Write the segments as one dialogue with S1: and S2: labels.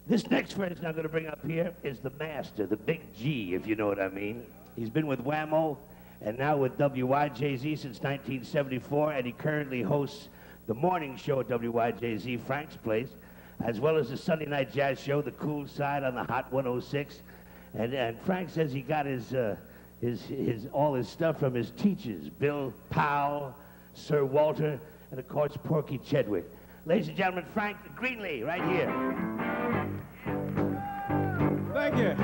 S1: This next friend I'm going to bring up here is the master, the big G, if you know what I mean. He's been with Whammo and now with WYJZ since 1974, and he currently hosts the morning show at WYJZ, Frank's Place, as well as the Sunday night jazz show, The Cool Side on the Hot 106. And Frank says he got all his stuff from his teachers, Bill Powell, Sir Walter, and of course, Porky Chedwick. Ladies and gentlemen, Frank Greenlee, right here.
S2: Thank you.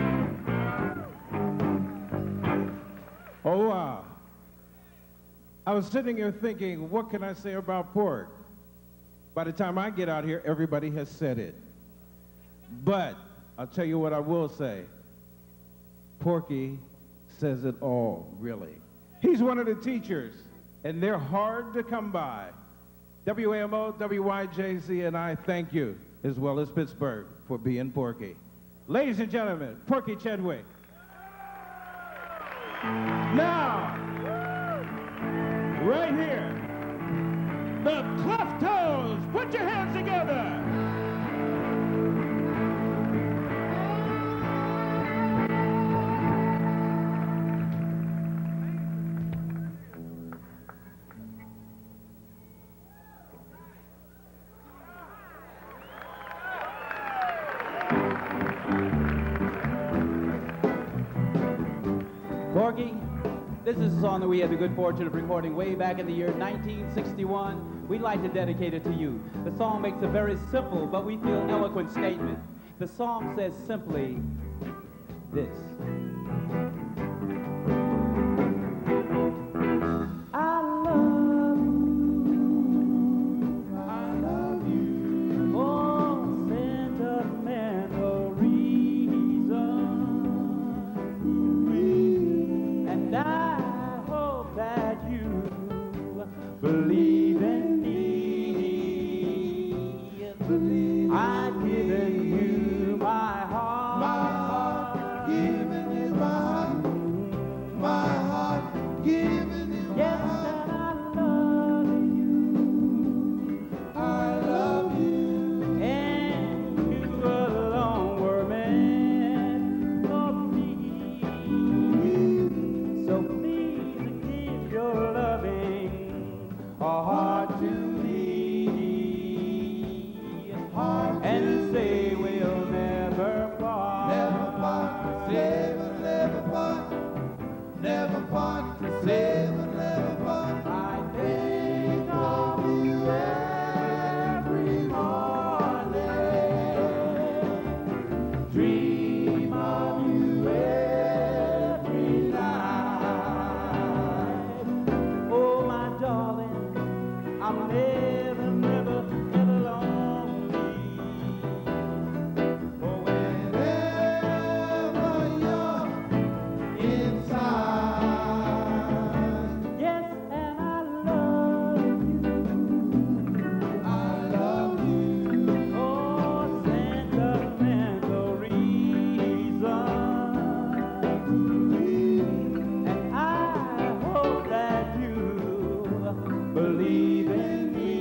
S2: Oh, wow. I was sitting here thinking, what can I say about pork? By the time I get out here, everybody has said it. But I'll tell you what I will say. Porky says it all, really. He's one of the teachers, and they're hard to come by. WAMO, WYJZ, and I thank you, as well as Pittsburgh, for being Porky. Ladies and gentlemen, Porky Chedwick. Now, right here, the Cleft Toes. Put your hands together.
S3: Porky, this is a song that we had the good fortune of recording way back in the year 1961. We'd like to dedicate it to you. The song makes a very simple, but we feel eloquent statement. The song says simply this. I love you for sentimental reasons. And I hope that you believe in me. I've given you my heart,
S4: giving you my heart, my heart, giving you my heart.
S3: I love you, and you alone were meant for me. So please give your loving a heart to me, and say we'll never part.
S4: Never part, say we'll never part. Never part, say we'll never part.
S3: I think of you every morning, dream of you every night. Oh, my darling, I'm never, never, never lonely. Oh,
S4: Whenever you're inside,
S3: yes, and I love you.
S4: I love you.
S3: Oh, sentimental reasons. And I hope that you believe in me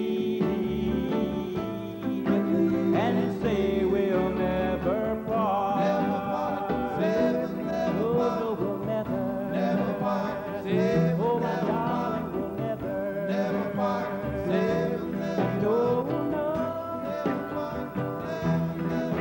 S3: and say we'll never part.
S4: Never part, say we'll never
S3: Oh,
S4: part.
S3: we'll never,
S4: Never part, say
S3: oh,
S4: we'll
S3: my
S4: never part.
S3: darling, we'll never,
S4: Never part, say we'll never
S3: no,
S4: part.
S3: no.
S4: Never part, say we'll never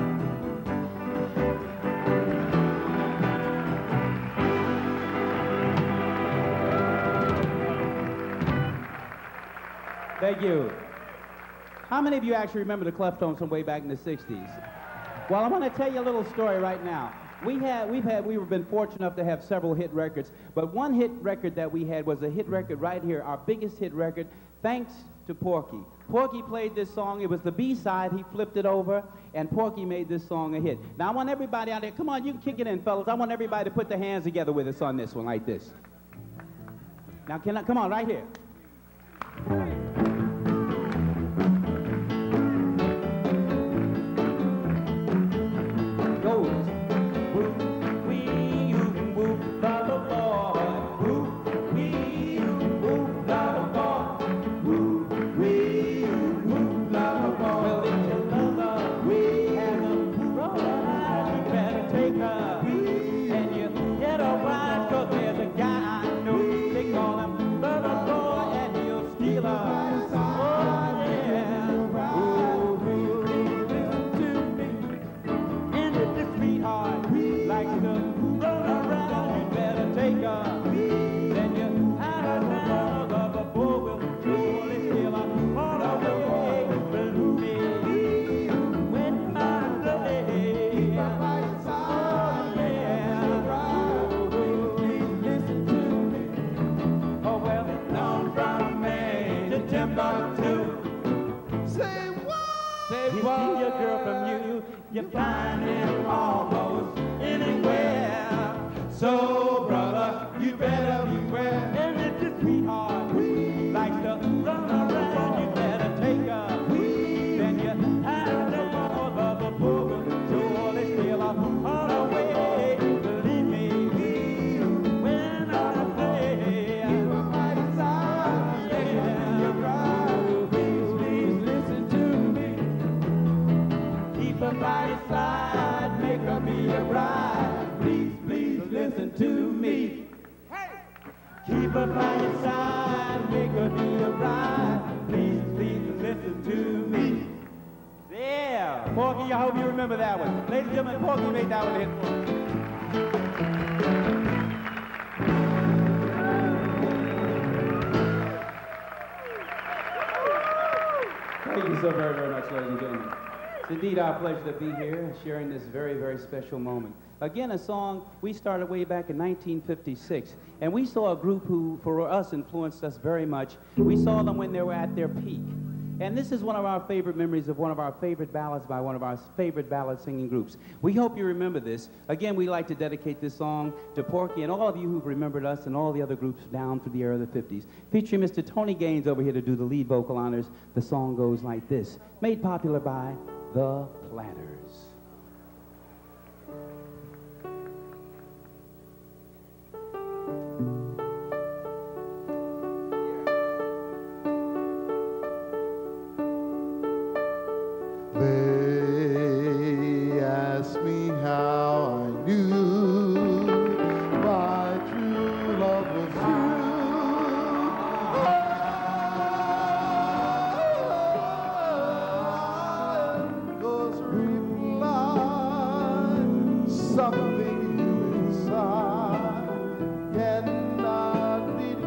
S3: Thank you. How many of you actually remember the Cleftones from way back in the 60s? Well, I want to tell you a little story right now. We've been fortunate enough to have several hit records, but one hit record that we had was a hit record right here, our biggest hit record, thanks to Porky. Porky played this song. It was the B-side. He flipped it over, and Porky made this song a hit. Now, I want everybody out there, come on, you can kick it in, fellas. I want everybody to put their hands together with us on this one, like this. Now, come on, right here. Goes. Woo-wee, woo, little boy. Woo-wee, woo, little boy. Woo-wee, woo, little boy. Well, if your lover has a see a girl from you, you find it almost anywhere.
S4: So, brother, you better beware.
S3: And if your sweetheart likes to run around, you better take her. Then you have no more of a booger, so all is still on the way. Believe me, when I say
S4: Keep her by your side,
S3: yeah,
S4: you're right. Please listen to me.
S3: keep her by your side, make her be your bride. Please listen to me. Keep her by your side, make her be your bride. Please listen to me. Yeah, Porky, I hope you remember that one. Ladies and gentlemen, Porky made that one a hit for us. Thank you so very, very much, ladies and gentlemen. It's indeed our pleasure to be here sharing this very, very special moment. Again, a song we started way back in 1956, and we saw a group who, for us, influenced us very much. We saw them when they were at their peak. And this is one of our favorite memories of one of our favorite ballads by one of our favorite ballad singing groups. We hope you remember this. Again, we like to dedicate this song to Porky and all of you who've remembered us and all the other groups down through the era of the 50s. Featuring Mr. Tony Gaines over here to do the lead vocal honors. The song goes like this, made popular by The Platters.
S4: They asked me how I knew my true love was you. Goes reply, something you inside cannot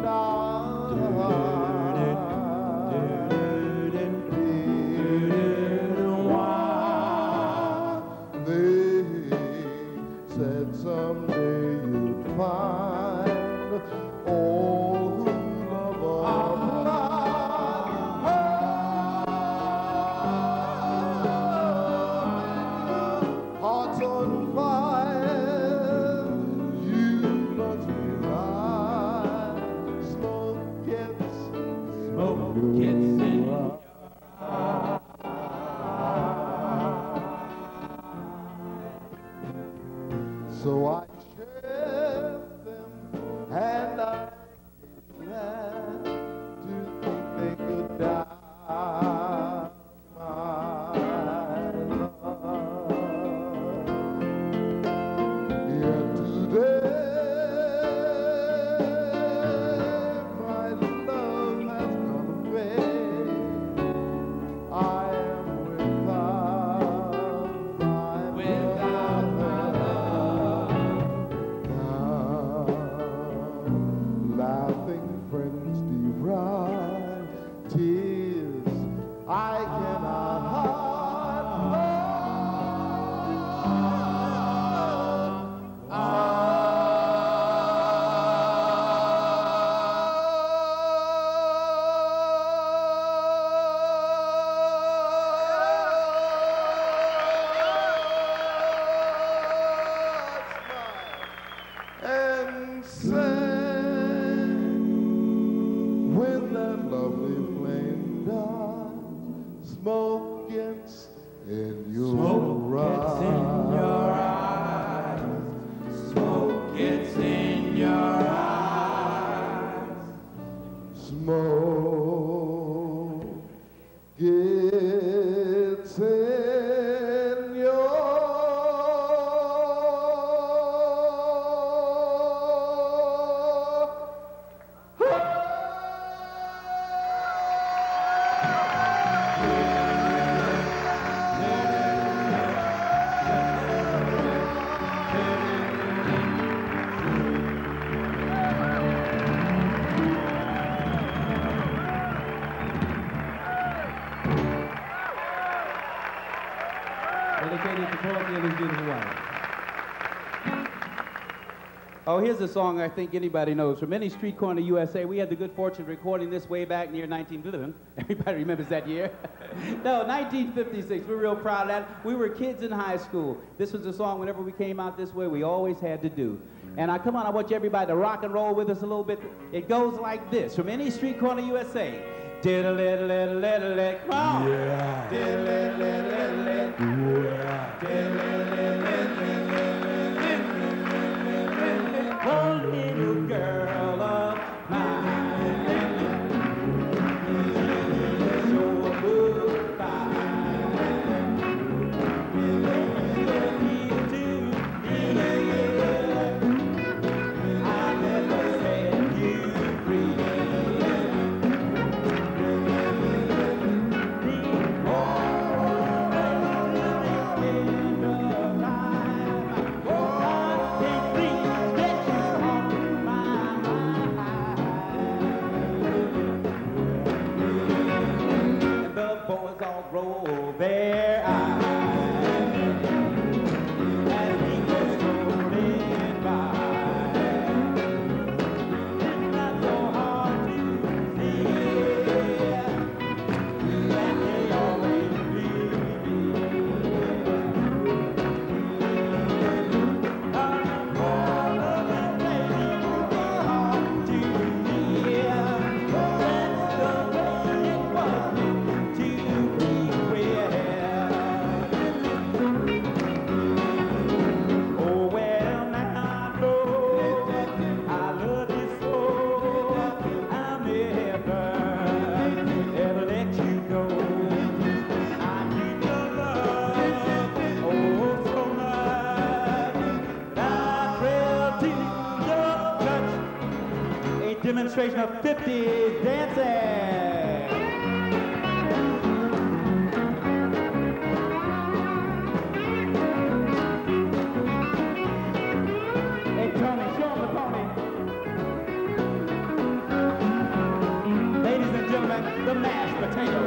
S4: They said someday you'd find all who love hearts on fire. You must realize smoke gets in your So I shared them, and I glad to think they could die, my love. Yet today, my love has gone away. I am without my laughing friends deride tears I cannot and sang when that lovely flame dies, smoke gets in your eyes.
S3: Smoke gets in your eyes.
S4: Smoke gets in your
S3: Dedicated to Porky and his beautiful wife. Oh, here's a song I think anybody knows. From any street corner USA, we had the good fortune of recording this way back near 1911. Everybody remembers that year? No, 1956. We're real proud of that. We were kids in high school. This was a song whenever we came out this way, we always had to do. And come on, I want you everybody to rock and roll with us a little bit. It goes like this. From any street corner USA. Diddle-diddle-diddle-diddle-diddle, come on. Yeah. Diddle-diddle-diddle-diddle. Yeah. Diddle-diddle-diddle-diddle. Oh, little girl of mine. Show a good roll their eyes as we go strolling by. It's not so hard to see that they always leave me. On the corner of the lady, it's hard to hear. That's the way it was to be. Demonstration of 50s dancing. Hey, Tony, show 'em the pony. Ladies and gentlemen, the mashed potato.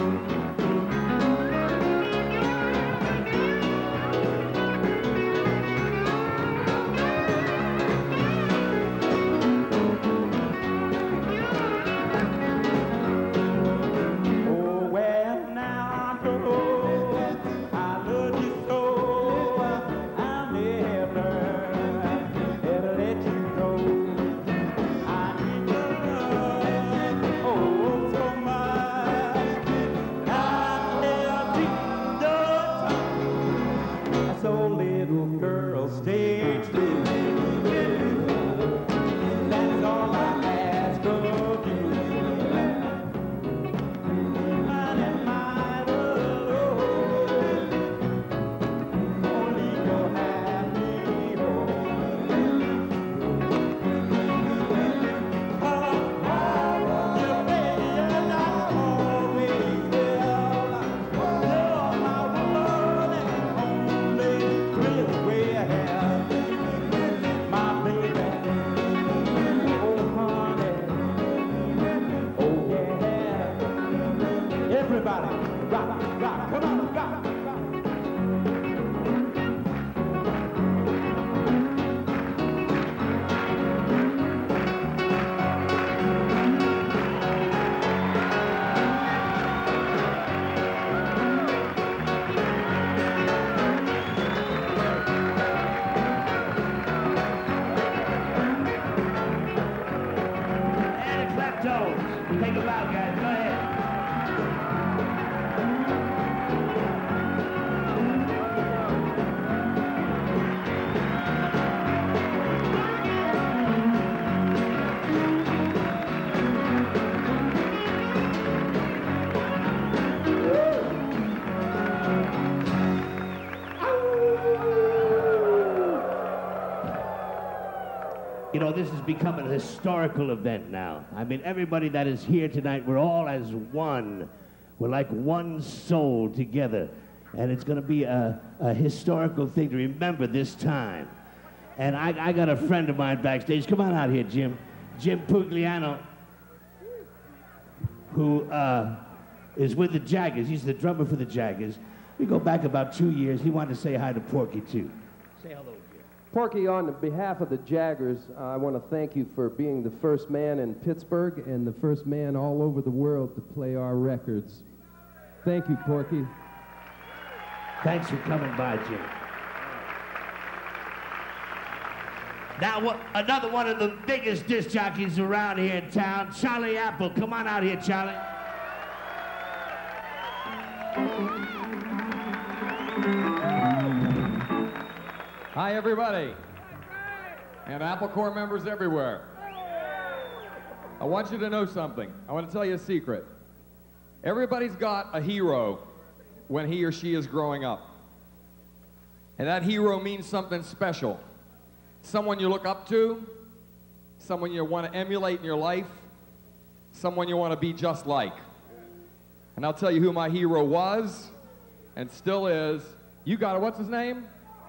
S3: Everybody, rock, rock, come on, rock, rock.
S1: And the Kleptos. Take them out, guys. Go ahead. You know, this is becoming a historical event now. I mean, everybody that is here tonight, we're all as one. We're like one soul together. And it's going to be a historical thing to remember this time. And I got a friend of mine backstage. Come on out here, Jim. Jim Pugliano, who is with the Jaggers. He's the drummer for the Jaggers. We go back about 2 years. He wanted to say hi to Porky, too. Say hello, Jim.
S5: Porky, on behalf of the Jaggers, I want to thank you for being the first man in Pittsburgh and the first man all over the world to play our records. Thank you, Porky.
S1: Thanks for coming by, Jim. Now, another one of the biggest disc jockeys around here in town, Charlie Apple. Come on out here, Charlie.
S6: Hi, everybody, and Apple Corps members everywhere. I want you to know something. I want to tell you a secret. Everybody's got a hero when he or she is growing up. And that hero means something special. Someone you look up to, someone you want to emulate in your life, someone you want to be just like. And I'll tell you who my hero was and still is. You got it. What's his name?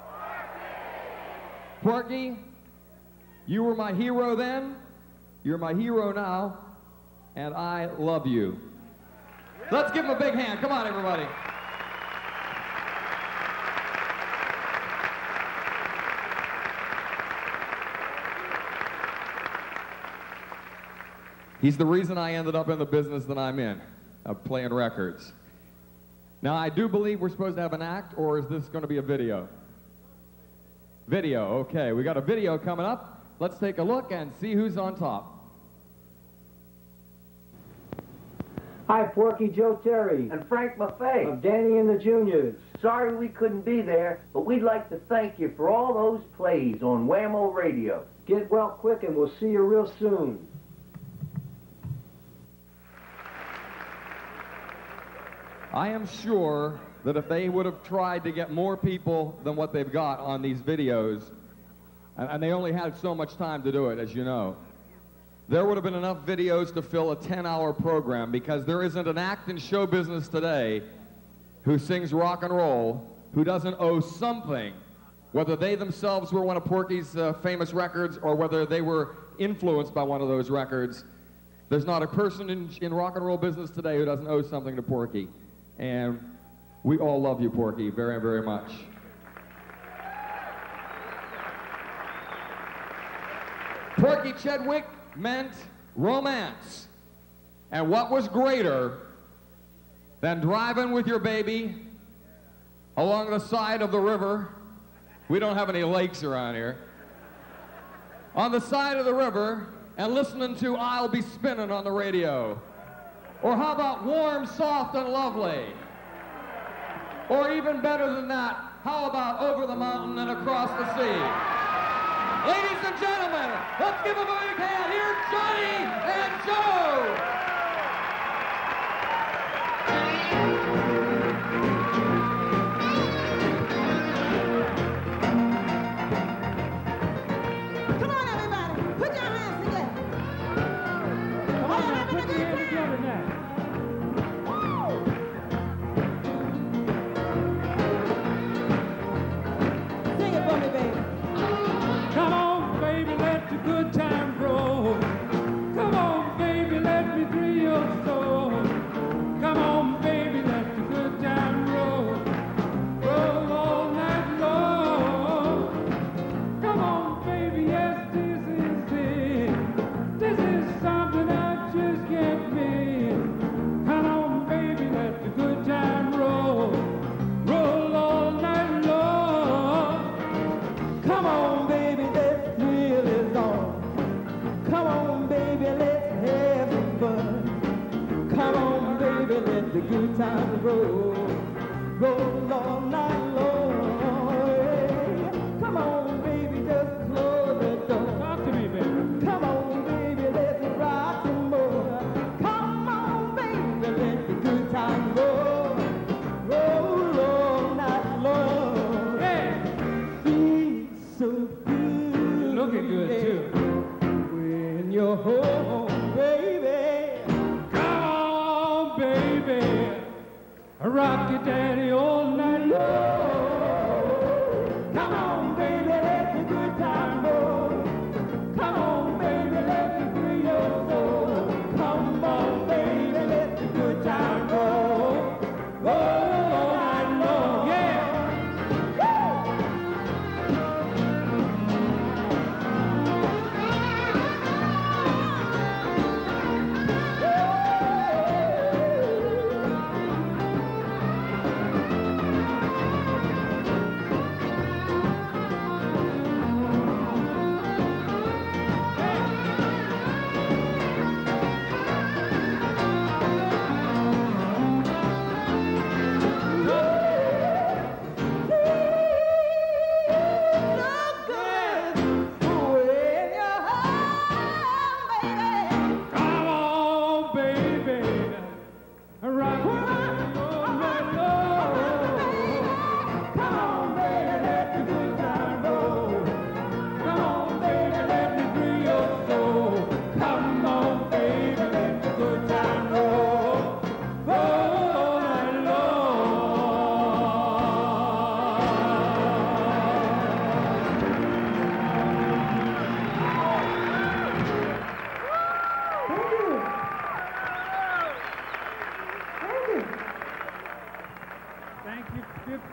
S6: Porky, you were my hero then, you're my hero now, and I love you. Let's give him a big hand. Come on, everybody. He's the reason I ended up in the business that I'm in, of playing records. Now, I do believe we're supposed to have an act, or is this going to be a video? Video, okay. We got a video coming up. Let's take a look and see who's on top.
S7: Hi, Porky, Joe Terry.
S8: And Frank Maffei.
S7: Of Danny and the Juniors.
S8: Sorry we couldn't be there, but we'd like to thank you for all those plays on Whammo Radio.
S7: Get well quick and we'll see you real soon.
S6: I am sure that if they would have tried to get more people than what they've got on these videos, and they only had so much time to do it, as you know, there would have been enough videos to fill a 10-hour program, because there isn't an act in show business today who sings rock and roll who doesn't owe something, whether they themselves were one of Porky's famous records or whether they were influenced by one of those records. There's not a person in rock and roll business today who doesn't owe something to Porky. And we all love you, Porky, very, very much. Porky Chedwick meant romance. And what was greater than driving with your baby along the side of the river? We don't have any lakes around here. On the side of the river and listening to I'll Be Spinning on the radio. Or how about Warm, Soft, and Lovely? Or even better than that, how about Over the Mountain and Across the Sea? Ladies and gentlemen, let's give them a big hand. Here's Johnny and Joe!
S9: Come on, everybody. Put your hands together. Come on, now, put your hands together now. Sing it for me, baby.
S10: Come on, baby, let the good times roll. Come on, baby, let me dream.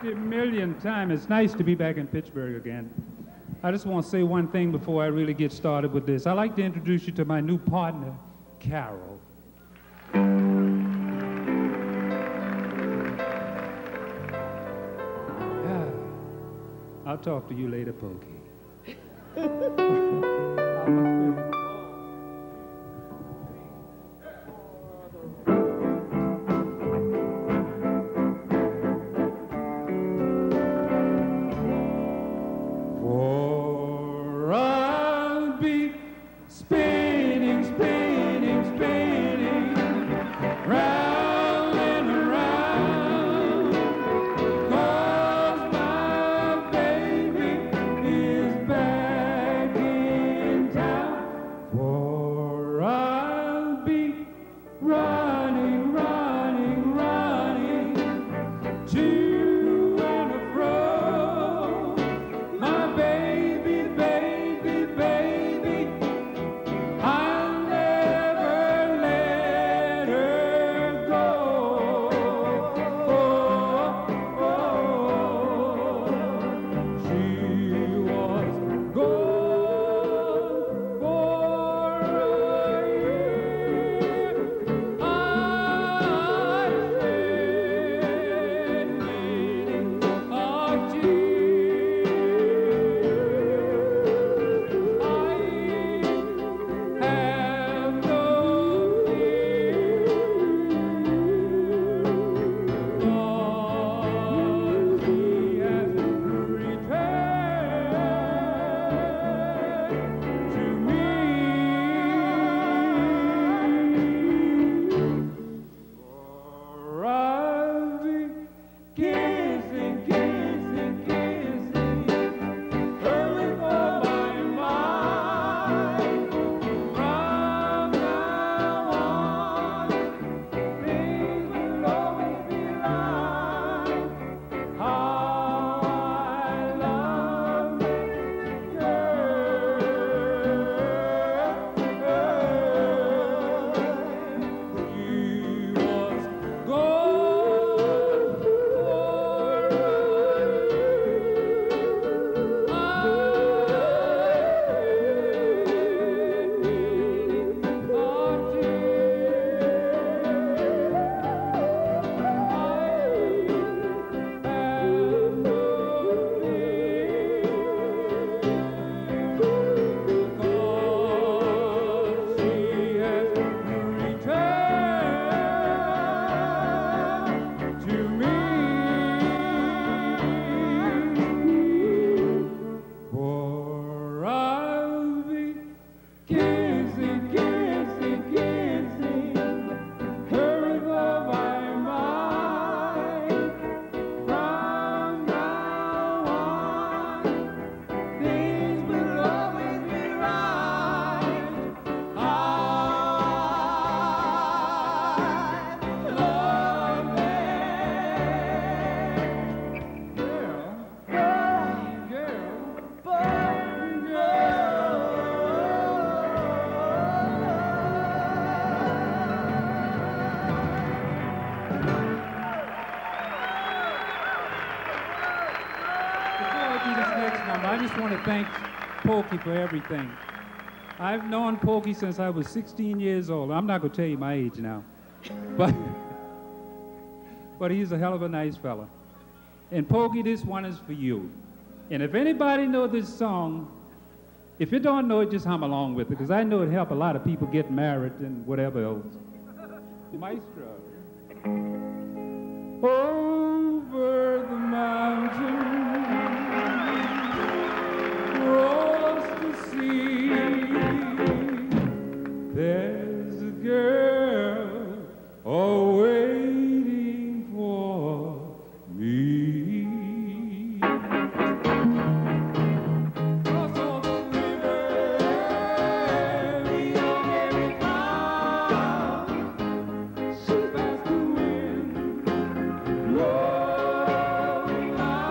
S10: a million times. It's nice to be back in Pittsburgh again. I just want to say one thing before I really get started with this. I'd like to introduce you to my new partner, Carol. I'll talk to you later, Pokey. For I'll be spinning, spinning, spinning, round and around, 'cause my baby is back in town. For I'll be running, running, running, to and fro. My baby, baby, baby, I'll never let her go. She was gone for a year. I shed many a tear. I have no fear, 'cause he has returned to me. For I'll be kissing, kissing, kissing her with all my mind. From now on, things will always be right. How I love this girl. She was gone for a For I'll be kissing, kissing, kissing her with all my mind. From now on, things will always be right. I love that girl, Before I do this next number, I just want to thank Pokey for everything. I've known Pokey since I was 16 years old. I'm not going to tell you my age now, but he's a hell of a nice fella. And Pokey, this one is for you. And if anybody knows this song, if you don't know it, just hum along with it, because I know it help a lot of people get married and whatever else. Maestro. Over the mountain, across the sea, there's a girl waiting for me. Cross on the river, beyond every cloud, she fast the wind, blowing out.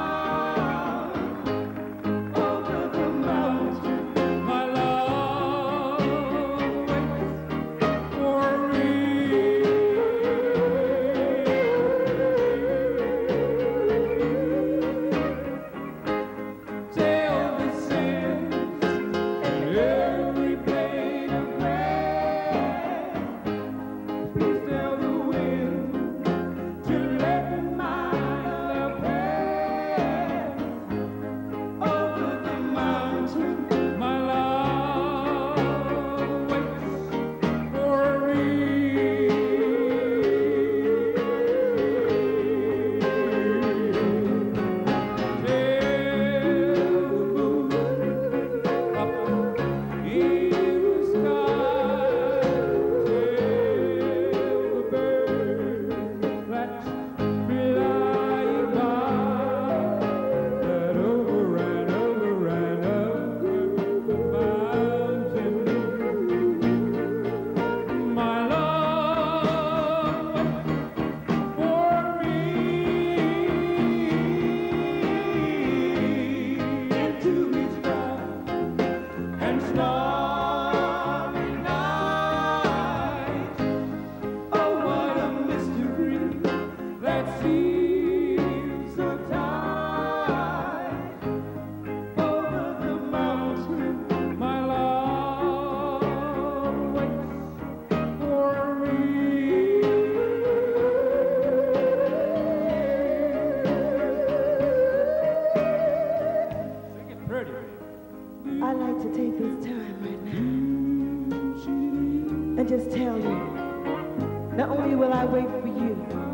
S9: just tell you, not only will I wait for you,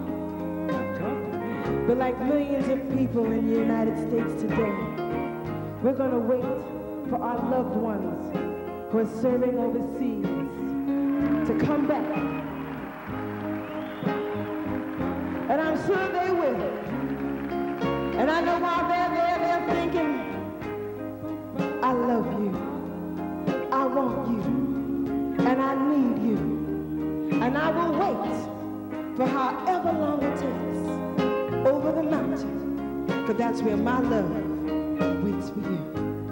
S9: but like millions of people in the United States today, we're going to wait for our loved ones who are serving overseas to come back. And I'm sure they will. And I know while they're there, they're thinking, I love you, I want you, and I need you. And I will wait for however long it takes over the mountain, because that's where my love waits for you.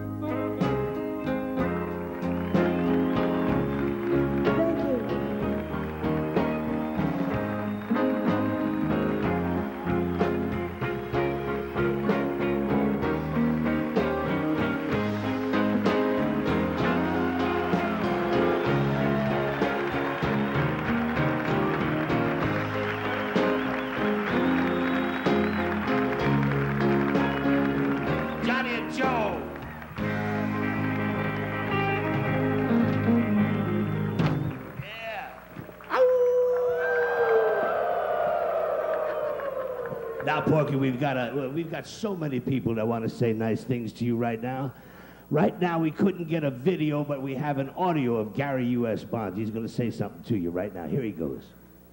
S1: Now, Porky, we've got so many people that want to say nice things to you right now. Right now, we couldn't get a video, but we have an audio of Gary U.S. Bonds. He's going to say something to you right now. Here he goes.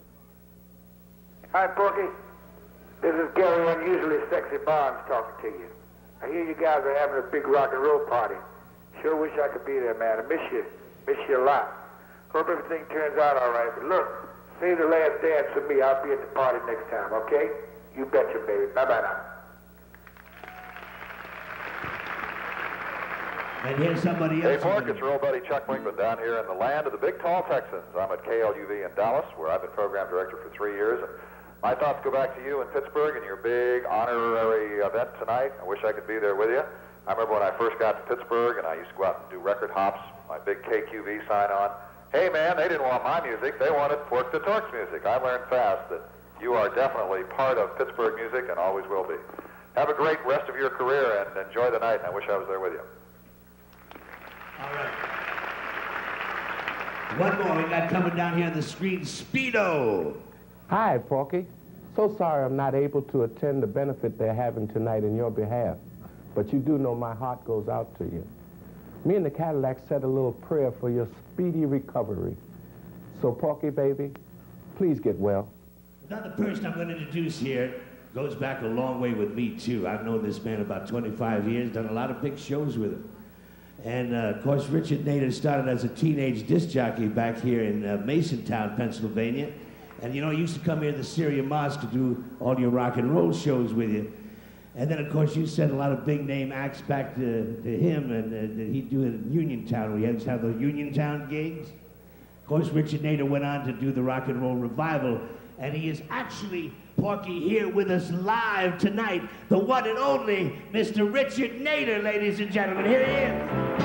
S11: Hi, Porky. This is Gary Unusually Sexy Bonds talking to you. I hear you guys are having a big rock and roll party. Sure wish I could be there, man. I miss you a lot. Hope everything turns out all right. But look, save the last dance for me. I'll be at the party next time, okay? You betcha, baby. Bye-bye now.
S1: And here's somebody else.
S12: Hey, Pork, it's your old buddy Chuck Winkman down here in the land of the big, tall Texans. I'm at KLUV in Dallas, where I've been program director for 3 years. And my thoughts go back to you in Pittsburgh and your big honorary event tonight. I wish I could be there with you. I remember when I first got to Pittsburgh, and I used to go out and do record hops, my big KQV sign on. Hey, man, they didn't want my music. They wanted Pork the Torque's music. I learned fast that you are definitely part of Pittsburgh music and always will be. Have a great rest of your career and enjoy the night, and I wish I was there with you.
S1: All right. One more we got coming down here on the screen, Speedo.
S13: Hi, Porky. So sorry I'm not able to attend the benefit they're having tonight in your behalf, but you do know my heart goes out to you. Me and the Cadillacs said a little prayer for your speedy recovery. So, Porky, baby, please get well.
S1: Now, the person I'm going to introduce here goes back a long way with me, too. I've known this man about 25 years, done a lot of big shows with him. And, of course, Richard Nader started as a teenage disc jockey back here in Masontown, Pennsylvania. And, you know, he used to come here to the Syria Mosque to do all your rock and roll shows with you. And then, of course, you sent a lot of big-name acts back to him, and he'd do it in Uniontown, where he had to have those Uniontown gigs. Of course, Richard Nader went on to do the Rock and Roll Revival. And he is actually, Porky, here with us live tonight, the one and only Mr. Richard Nader, ladies and gentlemen. Here he is.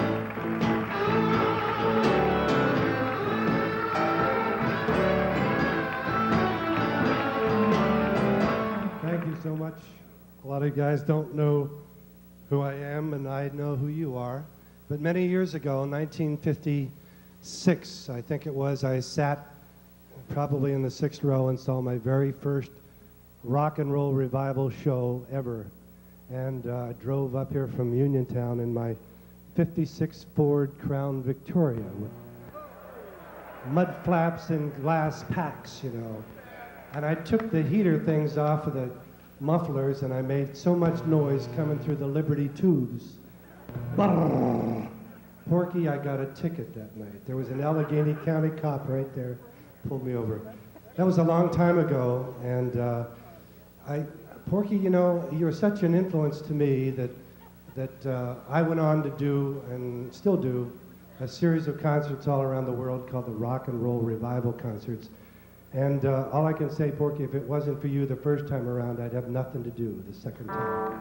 S14: Thank you so much. A lot of you guys don't know who I am, and I know who you are. But many years ago, in 1956, I think it was, I sat probably in the 6th row and saw my very first rock and roll revival show ever. And I drove up here from Uniontown in my 56 Ford Crown Victoria with mud flaps and glass packs, you know. And I took the heater things off of the mufflers, and I made so much noise coming through the Liberty tubes. Brrr. Porky, I got a ticket that night. There was an Allegheny County cop right there, pulled me over. That was a long time ago, and Porky, you know, you were such an influence to me that I went on to do, and still do, a series of concerts all around the world called the Rock and Roll Revival Concerts. And all I can say, Porky, if it wasn't for you the first time around, I'd have nothing to do the second time.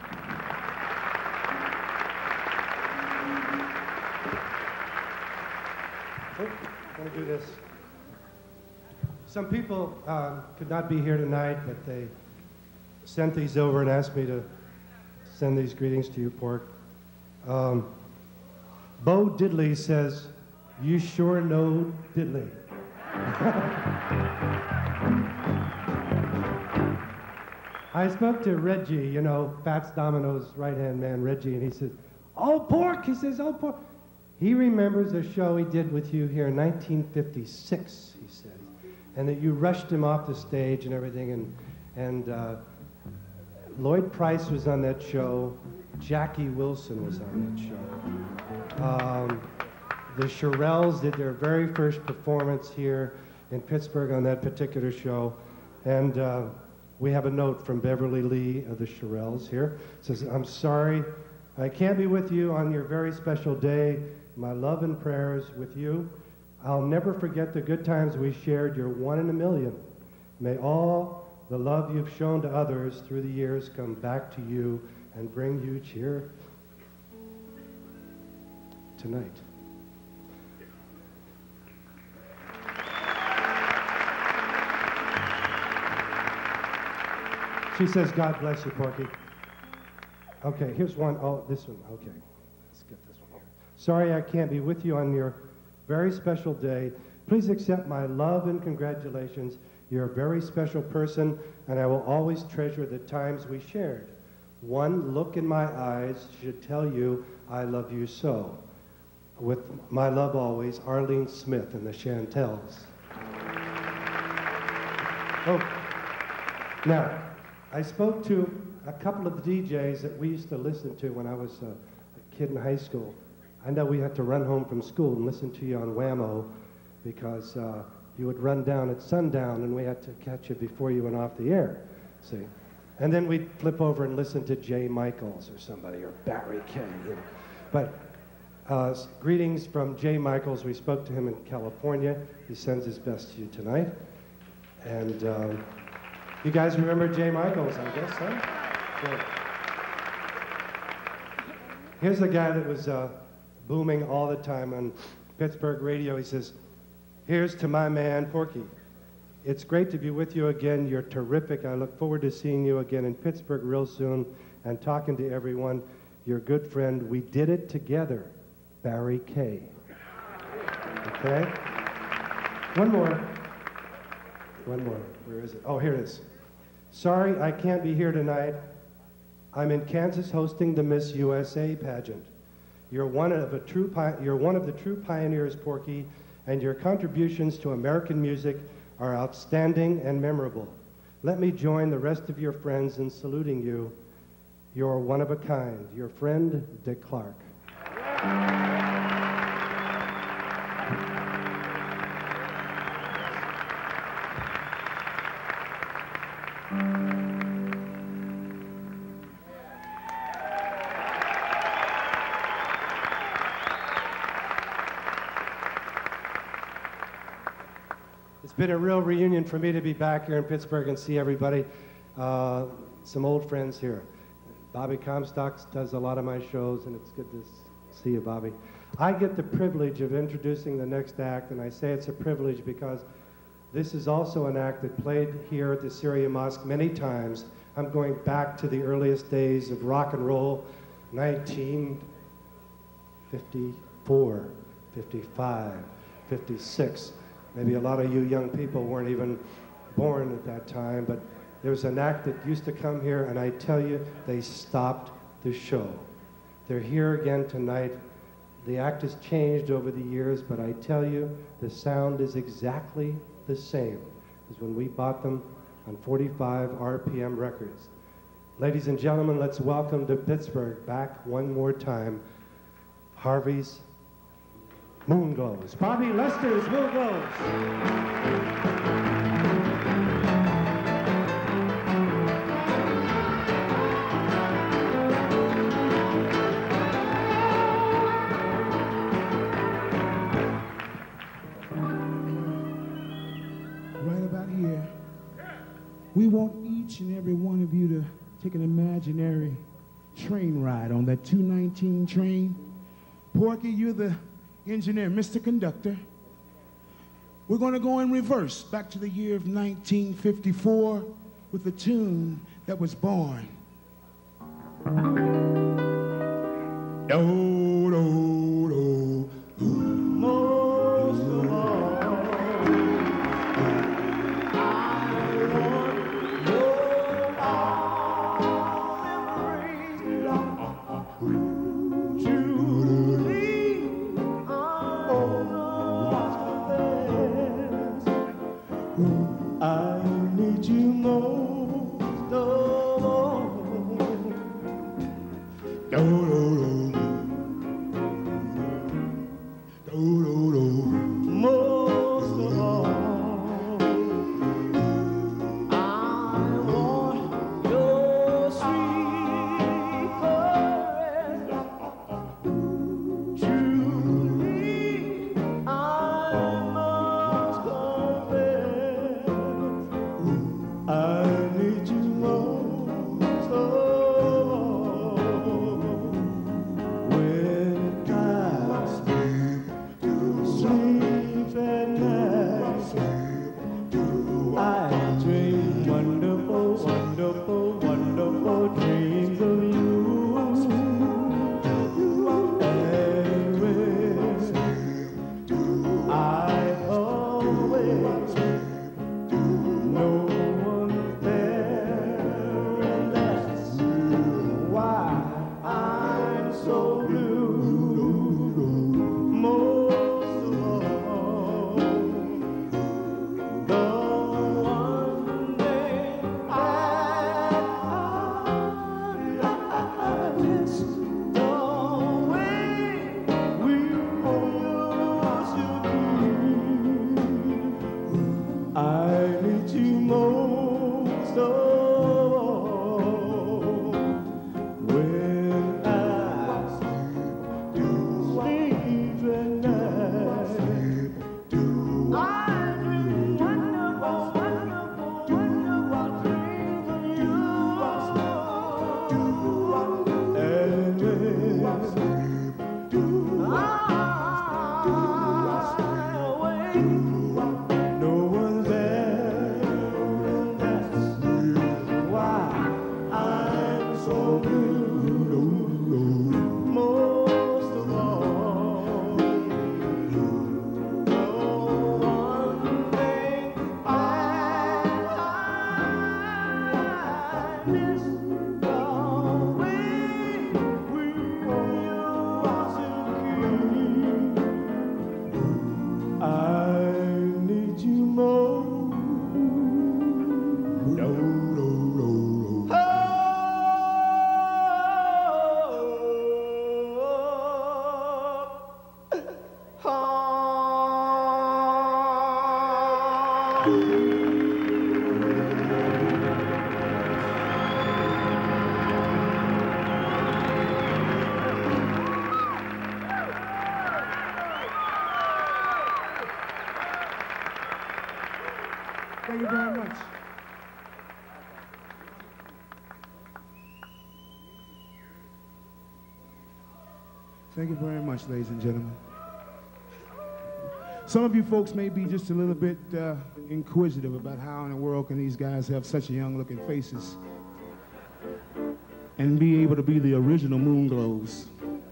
S14: I'm going to do this. Some people could not be here tonight, but they sent these over and asked me to send these greetings to you, Pork. Bo Diddley says, "You sure know Diddley." I spoke to Reggie, you know, Fats Domino's right-hand man, Reggie, and he says, "Oh, Pork," he says, "oh, Pork." He remembers a show he did with you here in 1956, he says, and that you rushed him off the stage and everything, and Lloyd Price was on that show, Jackie Wilson was on that show. The Shirelles did their very first performance here in Pittsburgh on that particular show, and we have a note from Beverly Lee of the Shirelles here. It says, "I'm sorry I can't be with you on your very special day. My love and prayers with you. I'll never forget the good times we shared. You're one in a million. May all the love you've shown to others through the years come back to you and bring you cheer tonight." She says, "God bless you, Porky." Okay, here's one. Oh, this one. Okay, let's get this one here. "Sorry I can't be with you on your very special day. Please accept my love and congratulations. You're a very special person, and I will always treasure the times we shared. One look in my eyes should tell you I love you so. With my love always, Arlene Smith and the Chantels." Oh, now, I spoke to a couple of the DJs that we used to listen to when I was a kid in high school. I know we had to run home from school and listen to you on Whammo because you would run down at sundown and we had to catch you before you went off the air, see? And then we'd flip over and listen to Jay Michaels or somebody, or Barry Kay. You know. But greetings from Jay Michaels. We spoke to him in California. He sends his best to you tonight. And you guys remember Jay Michaels, I guess, huh? Good. Here's the guy that was booming all the time on Pittsburgh radio. He says, "Here's to my man, Porky. It's great to be with you again. You're terrific. I look forward to seeing you again in Pittsburgh real soon and talking to everyone. Your good friend. We did it together, Barry Kay." Okay? One more. Where is it? Oh, here it is. "Sorry I can't be here tonight. I'm in Kansas hosting the Miss USA pageant. You're one of the true pioneers, Porky, and your contributions to American music are outstanding and memorable. Let me join the rest of your friends in saluting you. You're one of a kind. Your friend, Dick Clark." It's been a real reunion for me to be back here in Pittsburgh and see everybody. Some old friends here. Bobby Comstock does a lot of my shows, and it's good to see you, Bobby. I get the privilege of introducing the next act, and I say it's a privilege because this is also an act that played here at the Syria Mosque many times. I'm going back to the earliest days of rock and roll, 1954, 55, 56. Maybe a lot of you young people weren't even born at that time, but there was an act that used to come here, and I tell you, they stopped the show. They're here again tonight. The act has changed over the years, but I tell you, the sound is exactly the same as when we bought them on 45 RPM records. Ladies and gentlemen, let's welcome to Pittsburgh back one more time, Harvey's Moonglows. Bobby Lester's Moonglows.
S15: Right about here, we want each and every one of you to take an imaginary train ride on that 219 train. Porky, you're the engineer, Mr. Conductor. We're going to go in reverse back to the year of 1954 with a tune that was born. Do, do, do, do. Most of all, Thank you very much. Thank you very much, ladies and gentlemen. Some of you folks may be just a little bit inquisitive about how in the world can these guys have such young-looking faces and be able to be the original Moonglows.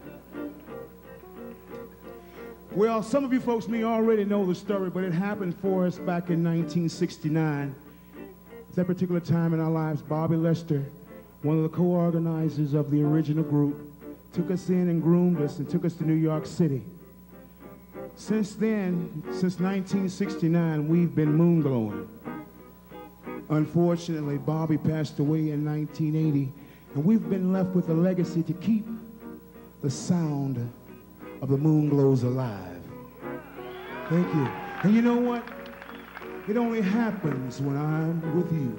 S15: Well, some of you folks may already know the story, but it happened for us back in 1969. At that particular time in our lives, Bobby Lester, one of the co-organizers of the original group, took us in and groomed us and took us to New York City. Since then, since 1969, we've been moonglowing. Unfortunately, Bobby passed away in 1980, and we've been left with a legacy to keep the sound of the Moonglows alive. Thank you. And you know what? It only happens when I'm with you.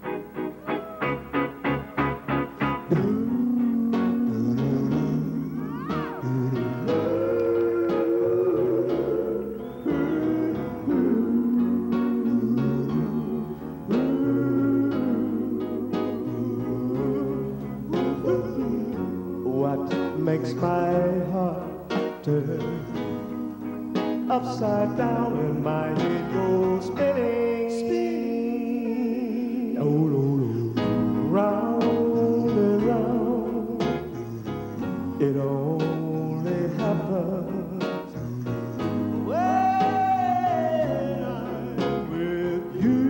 S9: What makes my heart turn upside down when my head goes spinning, spinning, round and round. It only happens when I'm with you.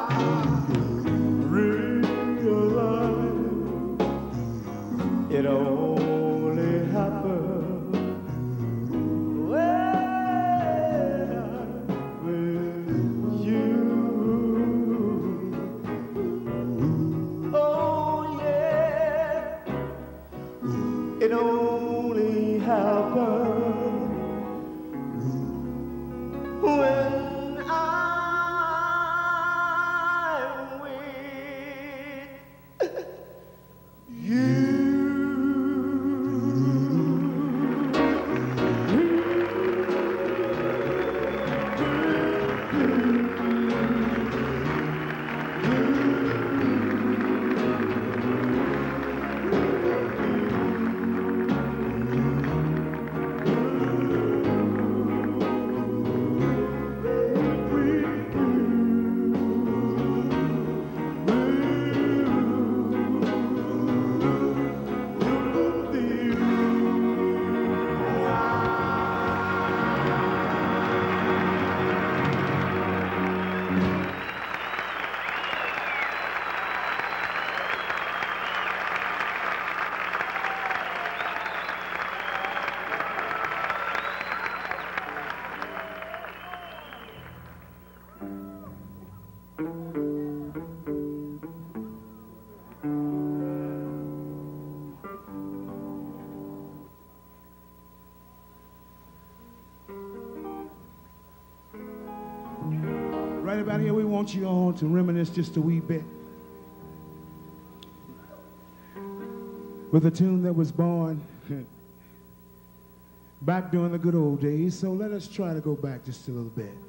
S4: realize it only happened when I'm with you. Oh yeah, it only happened when I'm with you.
S15: Right about here, we want you all to reminisce just a wee bit with a tune that was born back during the good old days. So let us try to go back just a little bit.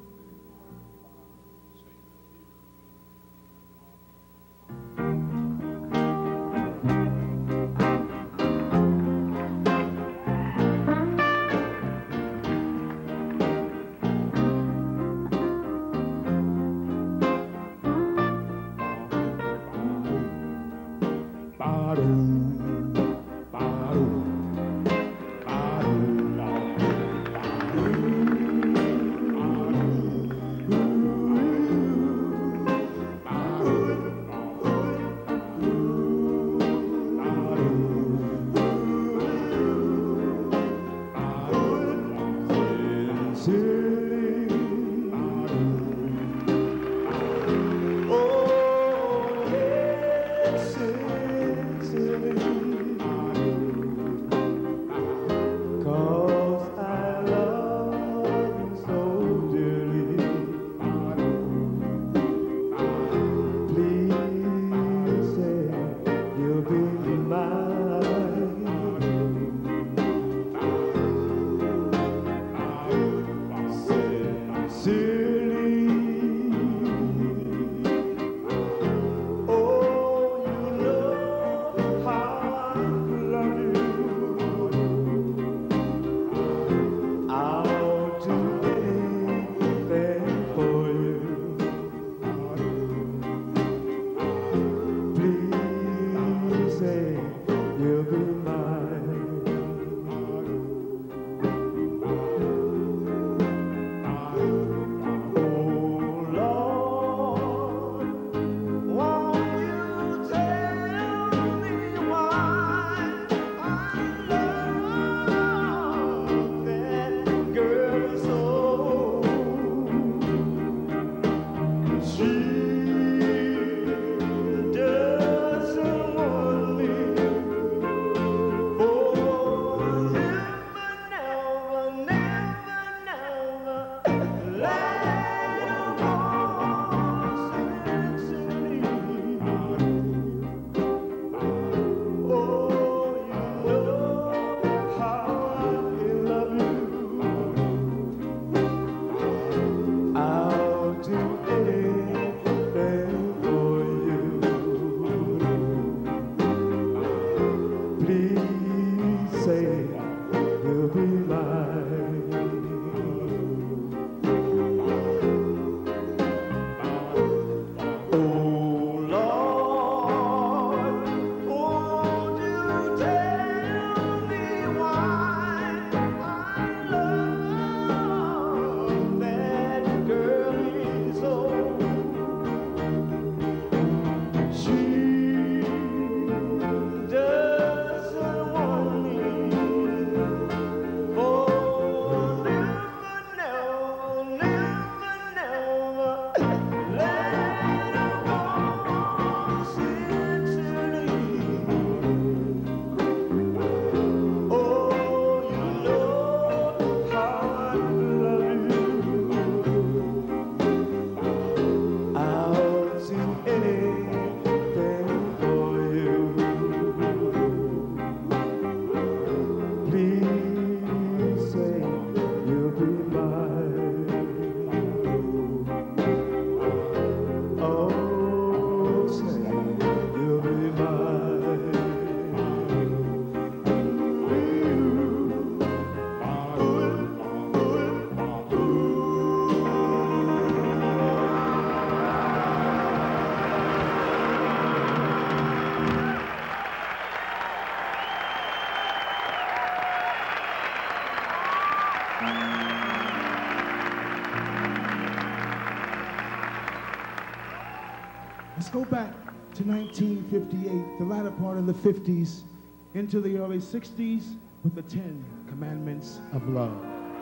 S15: Let's go back to 1958, the latter part of the 50s, into the early 60s with the 10 Commandments of Love.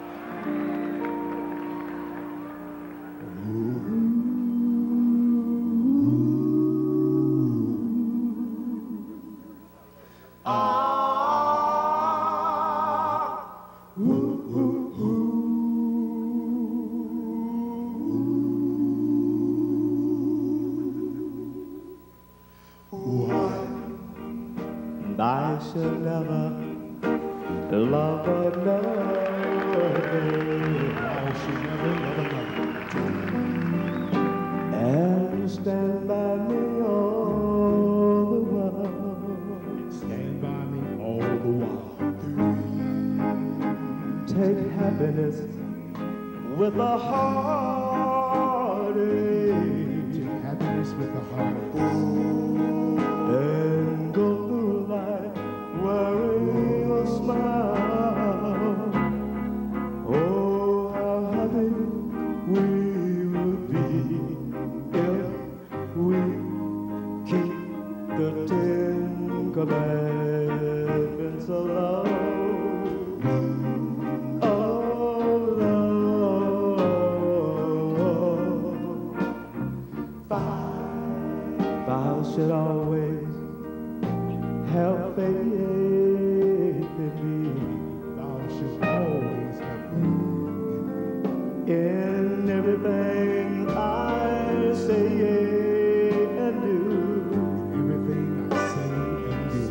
S4: I shall never love another. I shall never love another. And stand by me all the while. Stand by me all the while. Take happiness with a heartache. Take happiness with a heartache. And go through life wearing a smile. Oh, how happy we would be if we keep the 10 Commandments of love. Of love. Thou should always have faith in me. Thou should always have faith in everything I say and do. Everything I say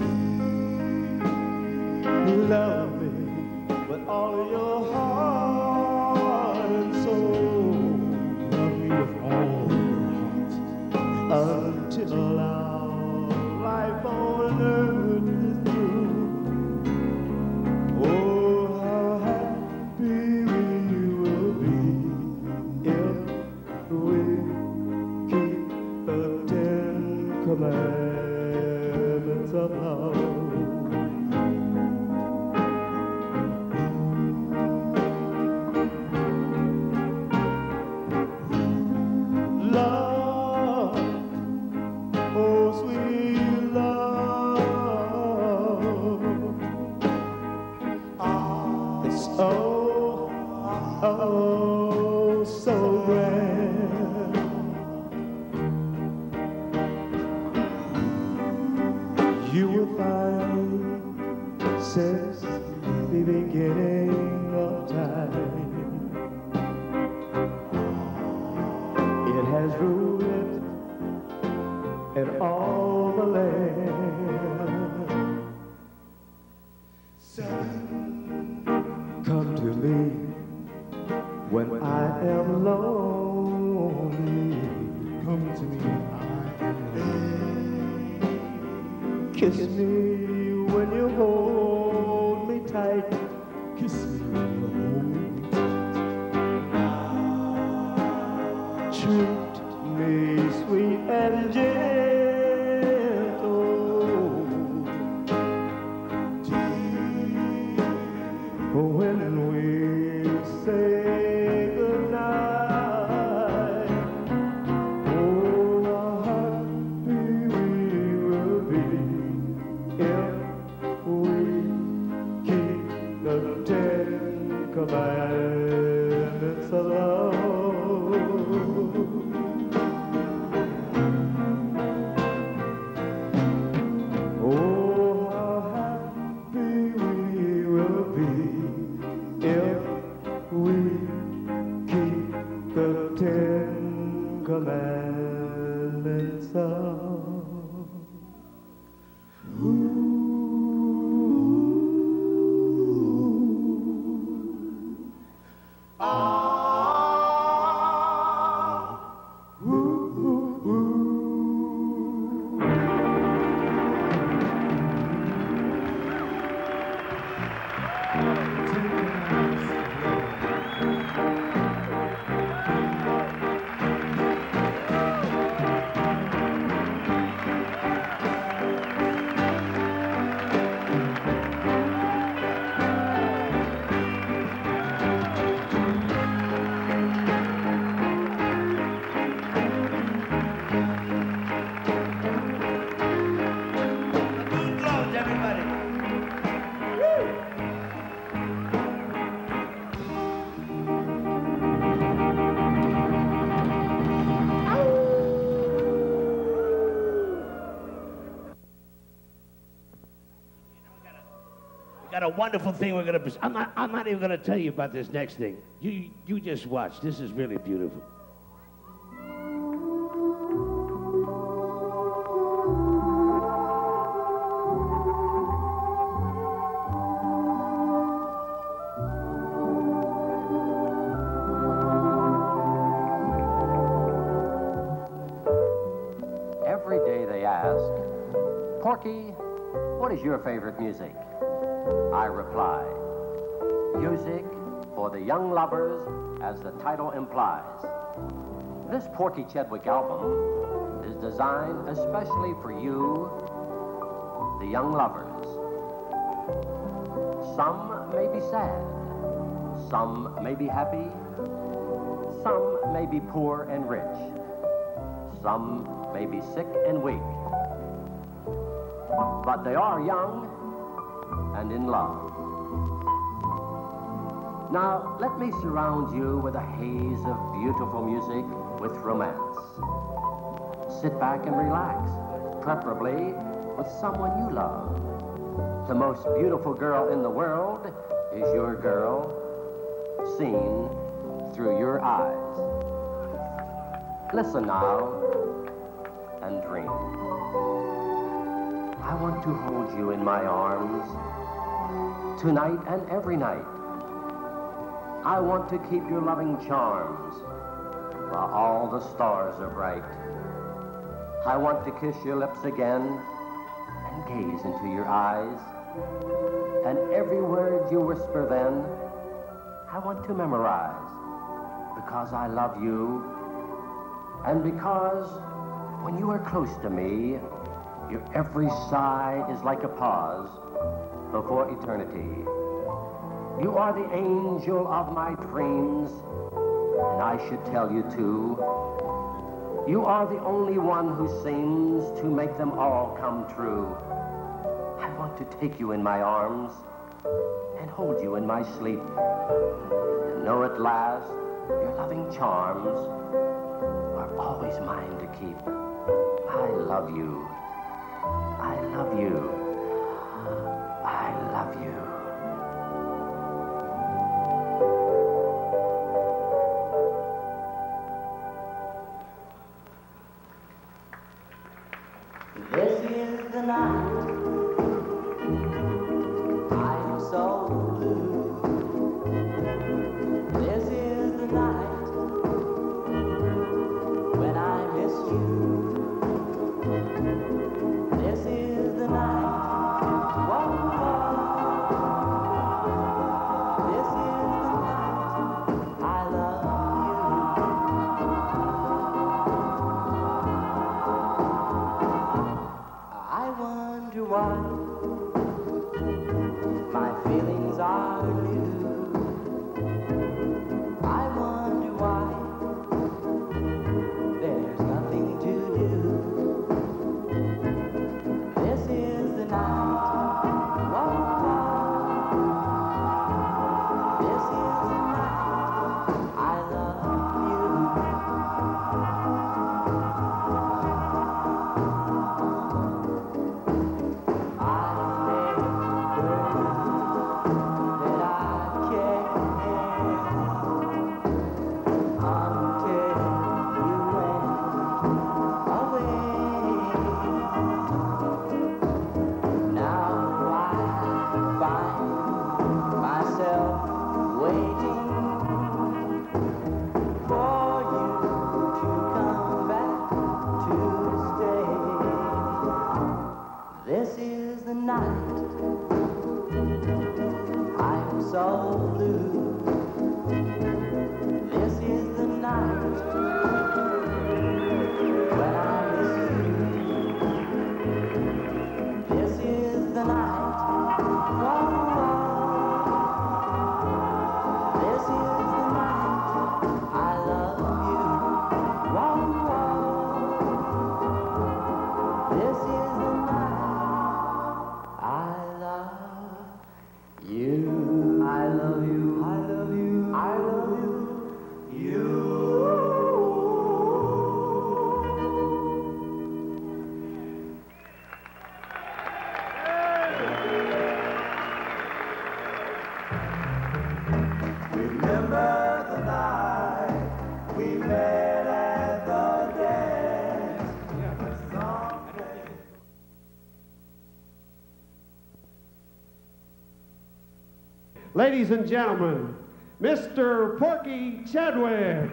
S4: and do. Love me with all your heart and soul. Love me with all your heart until our life on earth is through. Oh, how happy we will be if we keep the 10 Commandments of love. Love, oh sweet love. It's so grand. You will find since the beginning of time, it has ruled in all the land. Come to me when I am lonely. Come to me when I am lonely. Kiss me when you hold me tight. Kiss me when you hold me tight. Treat me sweet and gentle. When we say goodnight, oh, how happy we will be if we keep the 10 Commandments of love. Oh, how happy we will be if we keep the 10 Commandments of
S1: got a wonderful thing we're gonna. I'm not even gonna tell you about this next thing. You just watch. This is really beautiful.
S16: Every day they ask, Porky, what is your favorite music? I reply, music for the young lovers, as the title implies. This Porky Chedwick album is designed especially for you, the young lovers. Some may be sad, some may be happy, some may be poor and rich, some may be sick and weak, but they are young and in love. Now, let me surround you with a haze of beautiful music with romance. Sit back and relax, preferably with someone you love. The most beautiful girl in the world is your girl, seen through your eyes. Listen now and dream. I want to hold you in my arms tonight and every night. I want to keep your loving charms while all the stars are bright. I want to kiss your lips again and gaze into your eyes. And every word you whisper then, I want to memorize, because I love you, and because when you are close to me, your every sigh is like a pause before eternity. You are the angel of my dreams, and I should tell you too, you are the only one who seems to make them all come true. I want to take you in my arms and hold you in my sleep, and know at last your loving charms are always mine to keep. I love you. I love you. I love you.
S17: This is the night I'm so blue. This is the night when I miss you. This is the night, whoa, whoa. This is the night I love you. I wonder why my feelings are new. I wonder why there's nothing to do. This is the night, whoa, whoa. This is the night I love you. This is the night I'm so blue. This is the night when I miss you. This is the night, whoa, whoa. This is the night I love you, whoa, whoa. This is the night I love you. I love you.
S18: Ladies and gentlemen, Mr. Porky Chadwick.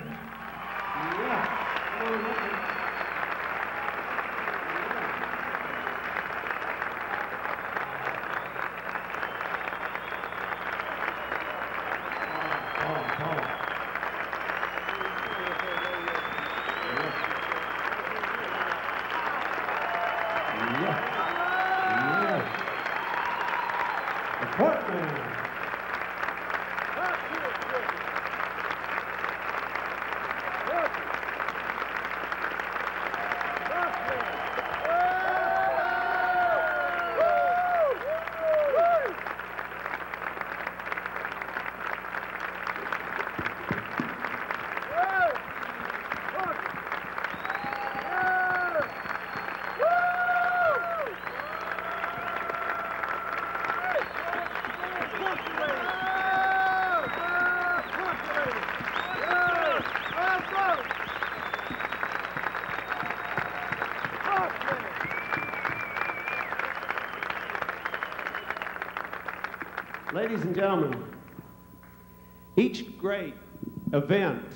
S18: Ladies and gentlemen, each great event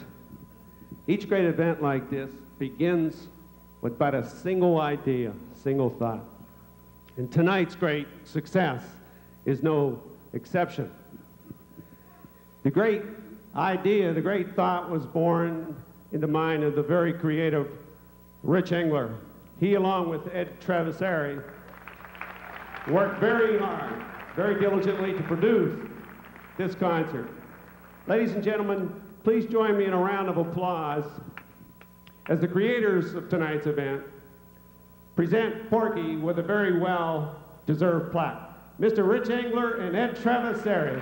S18: like this begins with but a single idea, single thought. And tonight's great success is no exception. The great idea, the great thought was born in the mind of the very creative Rich Engler. He, along with Ed Travisari, worked very hard, very diligently to produce this concert. Ladies and gentlemen, please join me in a round of applause as the creators of tonight's event present Porky with a very well-deserved plaque. Mr. Rich Engler and Ed Travisari.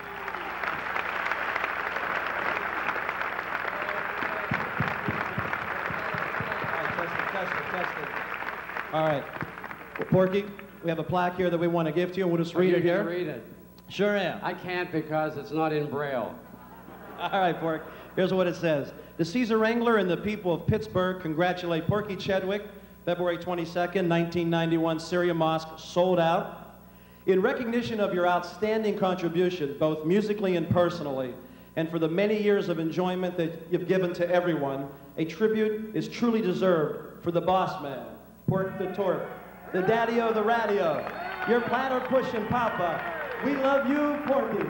S19: All right. Well, Porky, we have a plaque here that we want to give to you. We'll just read it here.
S20: Read it.
S19: Sure am.
S20: I can't because it's not in Braille.
S19: All right, Pork. Here's what it says. The Caesar Engler and the people of Pittsburgh congratulate Porky Chadwick, February 22nd, 1991, Syria Mosque, sold out. In recognition of your outstanding contribution, both musically and personally, and for the many years of enjoyment that you've given to everyone, a tribute is truly deserved for the boss man, Pork the Torque, the daddy of the radio, your platter pushing papa. We love you, Porky.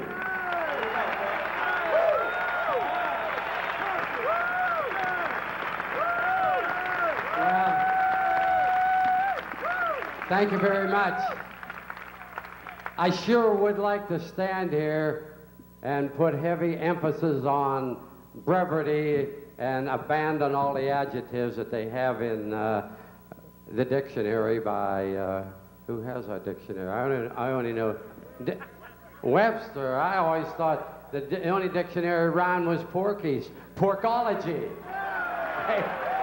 S20: Well, thank you very much. I sure would like to stand here and put heavy emphasis on brevity and abandon all the adjectives that they have in the dictionary by, who has our dictionary? I only know Webster. I always thought the only dictionary around was Porky's. Porkology. Hey.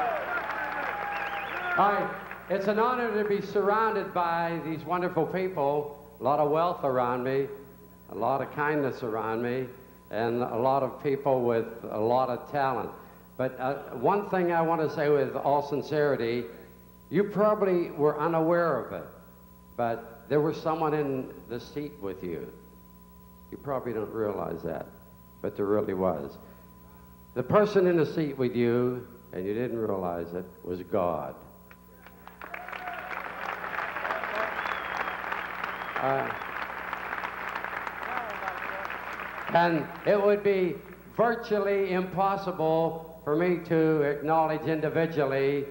S20: All right. It's an honor to be surrounded by these wonderful people, a lot of wealth around me, a lot of kindness around me, and a lot of people with a lot of talent. But one thing I want to say with all sincerity, you probably were unaware of it, but there was someone in the seat with you. You probably don't realize that, but there really was. The person in the seat with you, and you didn't realize it, was God. And it would be virtually impossible for me to acknowledge individually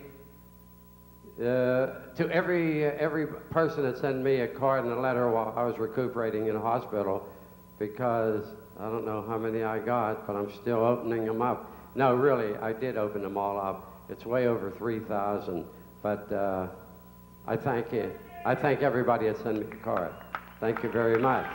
S20: to every person that sent me a card and a letter while I was recuperating in a hospital, because I don't know how many I got, but I'm still opening them up. No, really, I did open them all up. It's way over 3,000, but I thank you. I thank everybody that sent me a card. Thank you very much.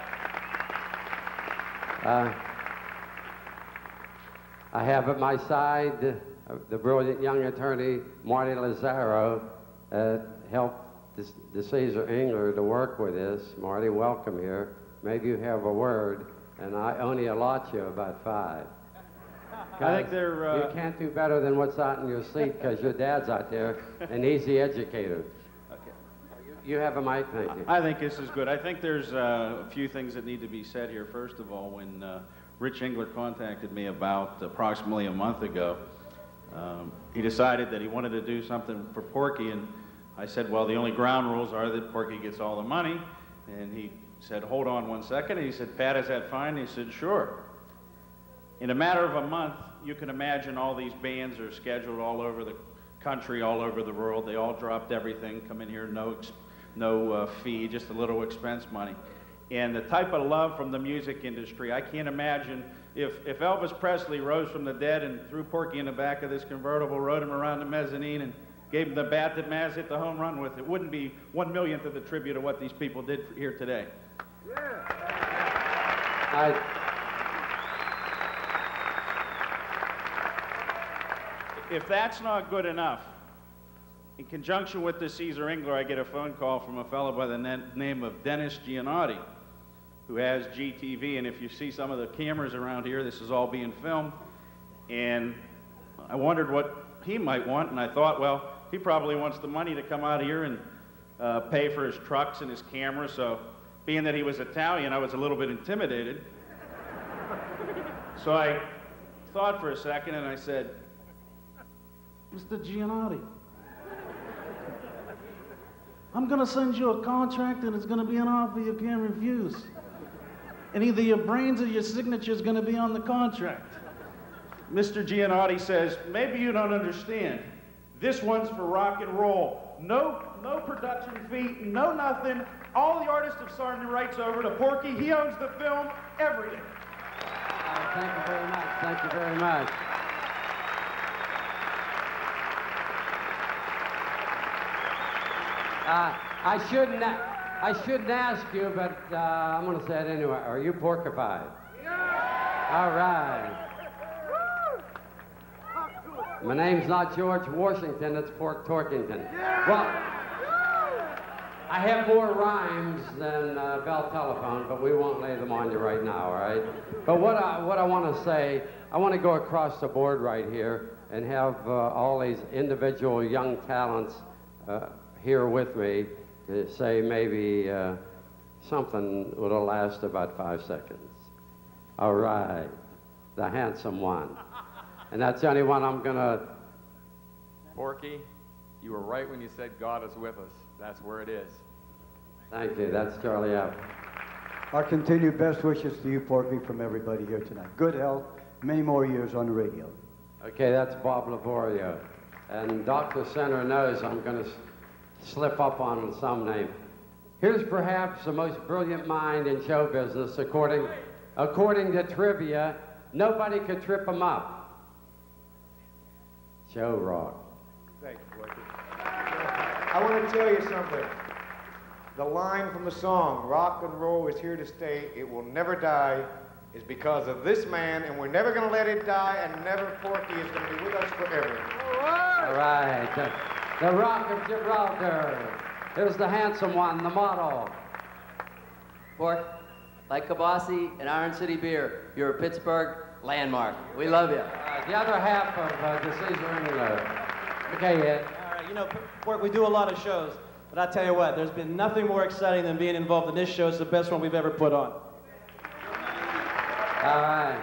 S20: I have at my side the brilliant young attorney, Marty Lazaro, helped the Caesar Engler to work with this. Marty, welcome here. Maybe you have a word, and I only allot you about 5.
S19: I think they're...
S20: You can't do better than what's out in your seat, because your dad's out there, and he's the educator.
S19: Okay.
S20: You have a mic, thank you.
S21: I think this is good. I think there's a few things that need to be said here. First of all, when Rich Engler contacted me about approximately a month ago, he decided that he wanted to do something for Porky, and I said, well, the only ground rules are that Porky gets all the money. And he said, hold on one second. And he said, Pat, is that fine? And he said, sure. In a matter of a month, you can imagine all these bands are scheduled all over the country, all over the world. They all dropped everything, come in here, no fee, just a little expense money. And the type of love from the music industry, I can't imagine if Elvis Presley rose from the dead and threw Porky in the back of this convertible, rode him around the mezzanine, and gave him the bat that Maz hit the home run with, it wouldn't be 1/1,000,000th of the tribute of what these people did here today. If that's not good enough, in conjunction with the Caesar Engler, I get a phone call from a fellow by the name of Dennis Giannotti, who has GTV, and if you see some of the cameras around here, this is all being filmed, and I wondered what he might want, and I thought, well, he probably wants the money to come out here and pay for his trucks and his camera, so being that he was Italian, I was a little bit intimidated. So I thought for a second, and I said, Mr. Giannotti, I'm going to send you a contract, and it's going to be an offer you can't refuse. And either your brains or your signature is going to be on the contract. Mr. Giannotti says, maybe you don't understand. This one's for rock and roll. No production fee, no nothing. All the artists have signed the rights over to Porky. He owns the film, everything.
S20: Thank you very much. Thank you very much. I shouldn't ask you, but I'm going to say it anyway. Are you porkified? Yeah. All right. My name's not George Washington, it's Pork Torkington. Yeah. Well, I have more rhymes than Bell Telephone, but we won't lay them on you right now, all right? But what I want to say, I want to go across the board right here and have all these individual young talents here with me to say maybe something that'll last about 5 seconds. All right, the handsome one. And that's the only one I'm gonna...
S6: Porky, you were right when you said God is with us. That's where it is.
S20: Thank you, that's Charlie F.
S22: Our continued best wishes to you, Porky, from everybody here tonight. Good health, many more years on the radio.
S20: Okay, that's Bob Lavorio. And Dr. Center knows I'm gonna slip up on some name. Here's perhaps the most brilliant mind in show business, according to trivia. Nobody could trip him up. Joe Rock.
S11: Thank you, Porky. I want to tell you something. The line from the song, rock and roll is here to stay, it will never die, is because of this man, and we're never going to let it die, and never Porky is going to be with us forever.
S20: All right. The Rock of Gibraltar. Here's the handsome one, the model.
S23: Pork, like Kabasi and Iron City Beer, you're a Pittsburgh landmark. We love you.
S20: The other half of the Caesar Engler. Okay, Ed.
S19: All right, you know, Pork, we do a lot of shows, but I tell you what, there's been nothing more exciting than being involved in this show. It's the best one we've ever put on.
S20: All right.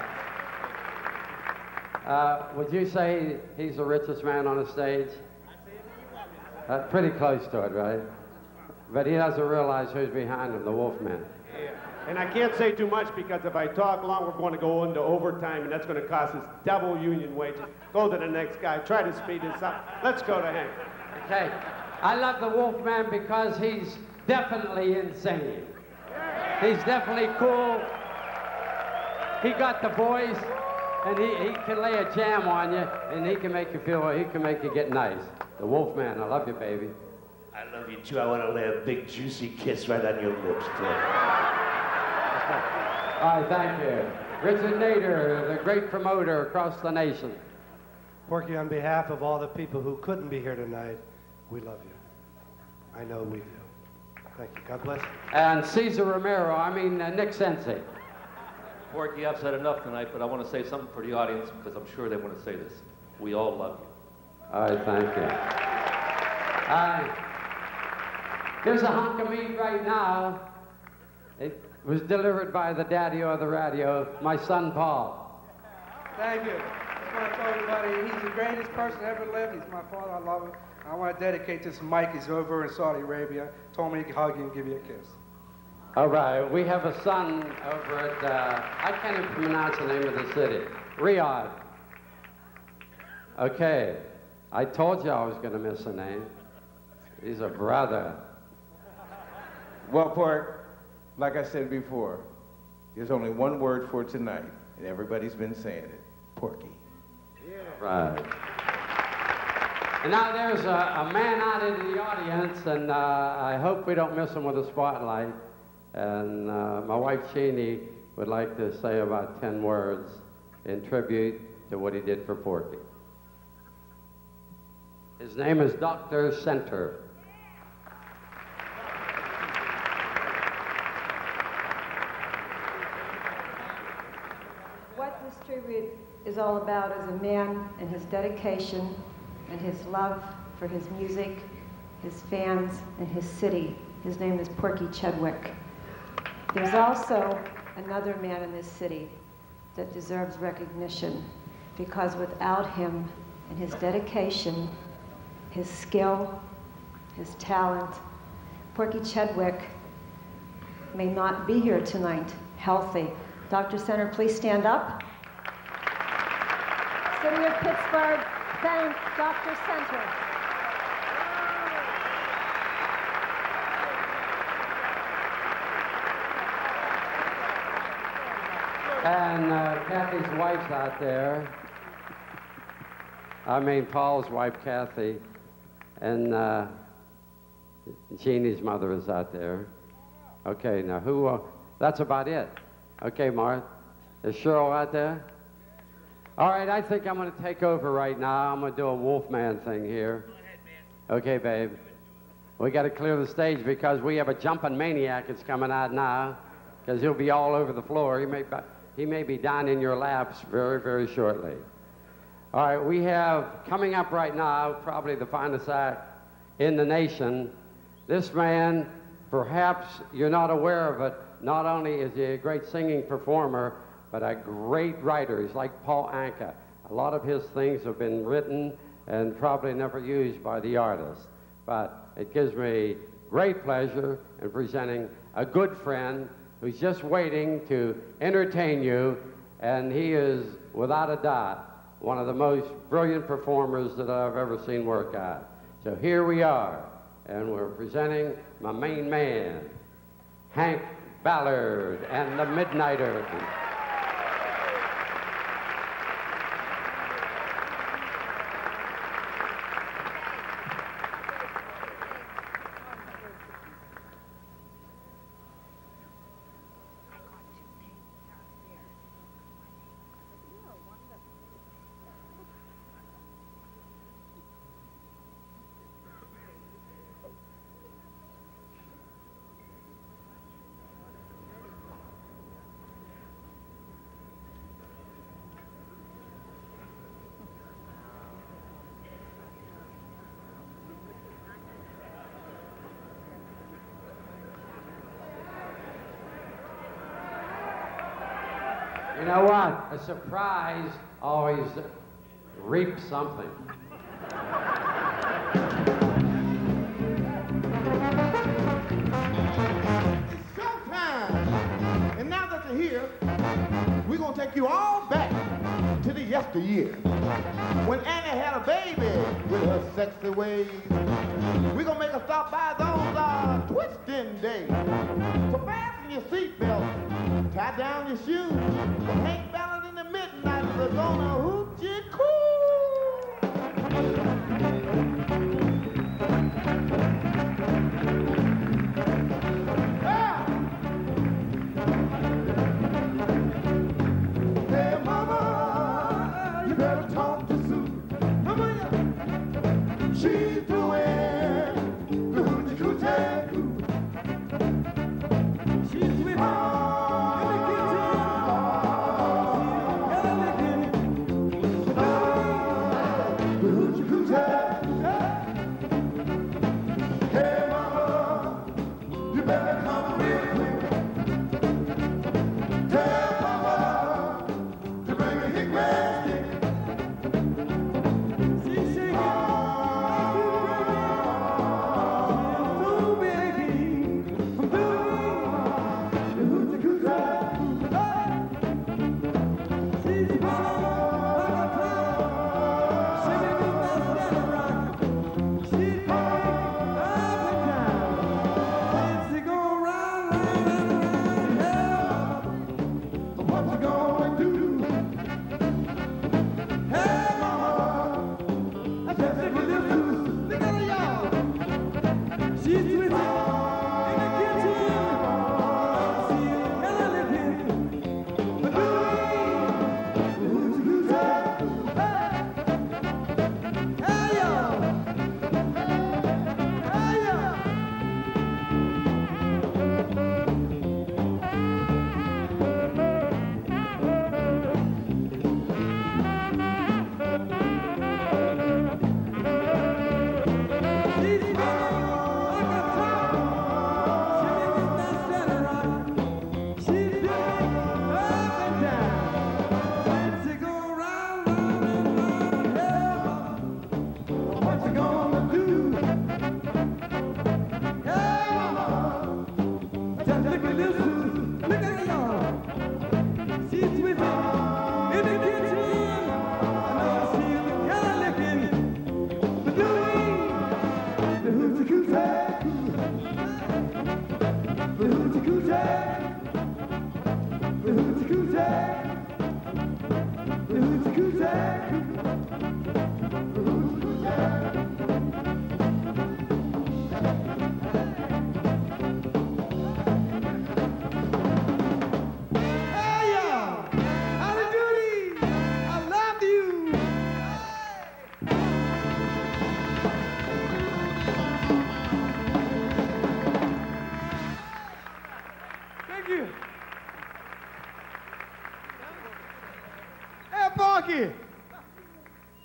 S20: Would you say he's the richest man on the stage? Pretty close to it, right? But he doesn't realize who's behind him, the Wolfman.
S18: Yeah. And I can't say too much because if I talk long, we're going to go into overtime, and that's going to cost us double union wages. Go to the next guy. Try to speed this up. Let's go to Hank.
S20: Okay. I love the Wolfman because he's definitely insane. He's definitely cool. He got the voice, and he can lay a jam on you, and he can make you feel, he can make you get nice. The Wolfman, I love you, baby.
S1: I love you too. I want to lay a big juicy kiss right on your lips, too.
S20: All right, thank you. Richard Nader, the great promoter across the nation.
S14: Porky, on behalf of all the people who couldn't be here tonight, we love you. I know we do. Thank you. God bless you.
S20: And Cesar Romero, Nick Sensi.
S24: Porky, I've said enough tonight, but I want to say something for the audience because I'm sure they want to say this. We all love you.
S20: All right, thank you. Here's a hunk of meat right now. It was delivered by the daddy of the radio, my son Paul.
S2: Thank you. Just want to tell everybody he's the greatest person ever lived. He's my father. I love him. I want to dedicate this to Mike. He's over in Saudi Arabia. Told me he could hug you and give you a kiss.
S20: All right, we have a son over at, I can't even pronounce the name of the city, Riyadh. Okay, I told you I was going to miss a name. He's a brother.
S3: Well, Pork, like I said before, there's only one word for tonight, and everybody's been saying it, Porky.
S20: Right. And now there's a man out in the audience, and I hope we don't miss him with a spotlight. And my wife, Jeannie, would like to say about 10 words in tribute to what he did for Porky. His name is Dr. Center.
S5: What this tribute is all about is a man and his dedication and his love for his music, his fans, and his city. His name is Porky Chedwick. There's also another man in this city that deserves recognition, because without him and his dedication, his skill, his talent, Porky Chedwick may not be here tonight, healthy. Dr. Center, please stand up. City of Pittsburgh, thank Dr. Center.
S20: And Kathy's wife's out there. I mean, Paul's wife, Kathy. And Jeannie's mother is out there. Okay, now who, that's about it. Okay, Mark. Is Cheryl out there? All right, I think I'm going to take over right now. I'm going to do a Wolfman thing here. Go ahead, man. Okay, babe. We got to clear the stage because we have a jumping maniac that's coming out now, because he'll be all over the floor. He may be down in your laps very, very shortly. All right, we have coming up right now probably the finest act in the nation. This man, perhaps you're not aware of it, not only is he a great singing performer, but a great writer. He's like Paul Anka. A lot of his things have been written and probably never used by the artist. But it gives me great pleasure in presenting a good friend who's just waiting to entertain you, and he is, without a doubt, one of the most brilliant performers that I've ever seen work at. So here we are, and we're presenting my main man, Hank Ballard and the Midnighters. You know what? A surprise always reaps something.
S8: It's showtime! And now that you're here, we're going to take you all back to the yesteryear. When Annie had a baby with her sexy ways. We're going to make her stop by those twisting days. So fasten your seatbelt, tie down your shoes. The Hank Ballard and the Midnighters are gonna hoot you Hey, mama, you better talk to Sue. She's doing the hoochie coochie coo. She's with Hey, mama,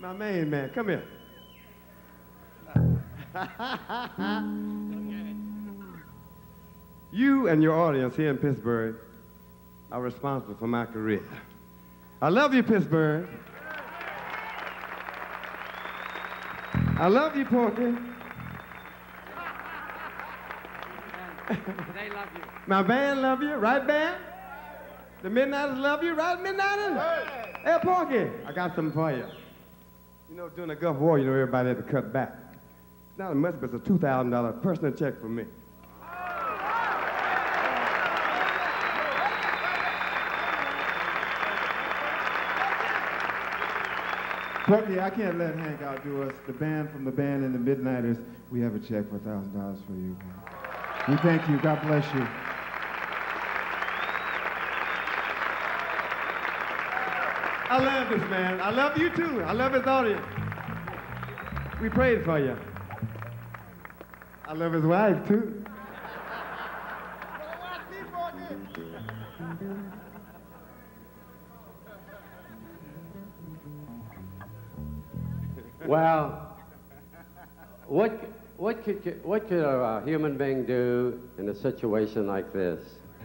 S18: my main man. Come here. You and your audience here in Pittsburgh are responsible for my career. I love you, Pittsburgh. I love you, Porky.
S20: They love you.
S18: My band love you, right, band? The Midnighters love you, right, Midnighters? Hey, Porky, I got something for you. You know, during the Gulf War, you know, everybody had to cut back. It's not much, but it's a $2,000 personal check for me.
S8: Porky, I can't let Hank outdo us. The band from the band and the Midnighters, we have a check for $1,000 for you, man. We thank you. God bless you.
S18: I love this man. I love you too. I love his audience. We prayed for you. I love his wife too.
S20: Well, what could a human being do in a situation like this?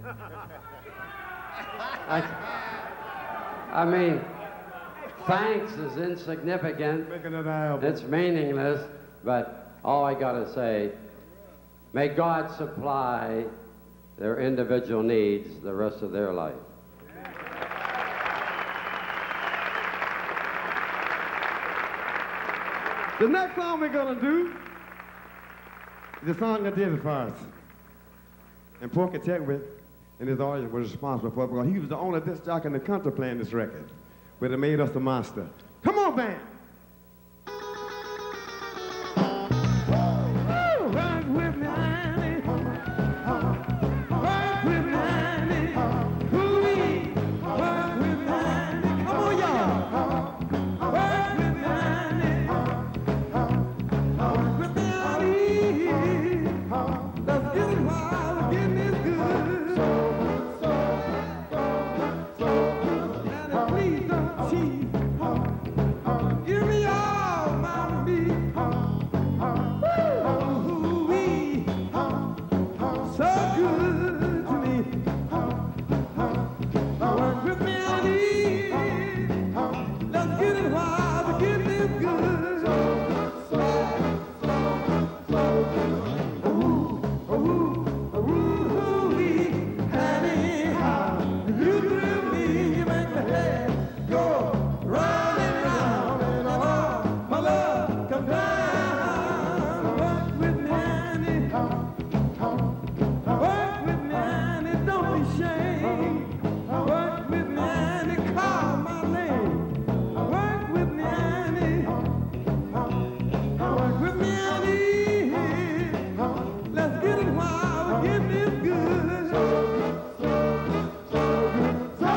S20: I mean, thanks is insignificant.
S18: Make another album.
S20: It's meaningless, but all I gotta say, may God supply their individual needs the rest of their life.
S18: The next song we're gonna do is a song I did for us. And Porky Chedwick and his audience was responsible for it because he was the only disc jockey in the country playing this record, but it made us a monster. Come on, band!
S9: Work with me, honey. Work with me, honey. Ooh-wee. Work with me, honey. Come on, y'all. Work with me, honey. Work with me, honey. Let's get it wild, getting it good. And please don't cheat. Give me all my meat. Ooh-wee. So good to me. Work with me, honey. Let's get it wild, getting it good. Ooh-wee, honey, you thrill me, you make my head go round and round, and all my love come down. Work with me, honey. Work with me, honey, don't be ashamed. Work with me, honey, call my name. Work with me, honey. Work with me, honey. Let's get it wild, get it good. So good.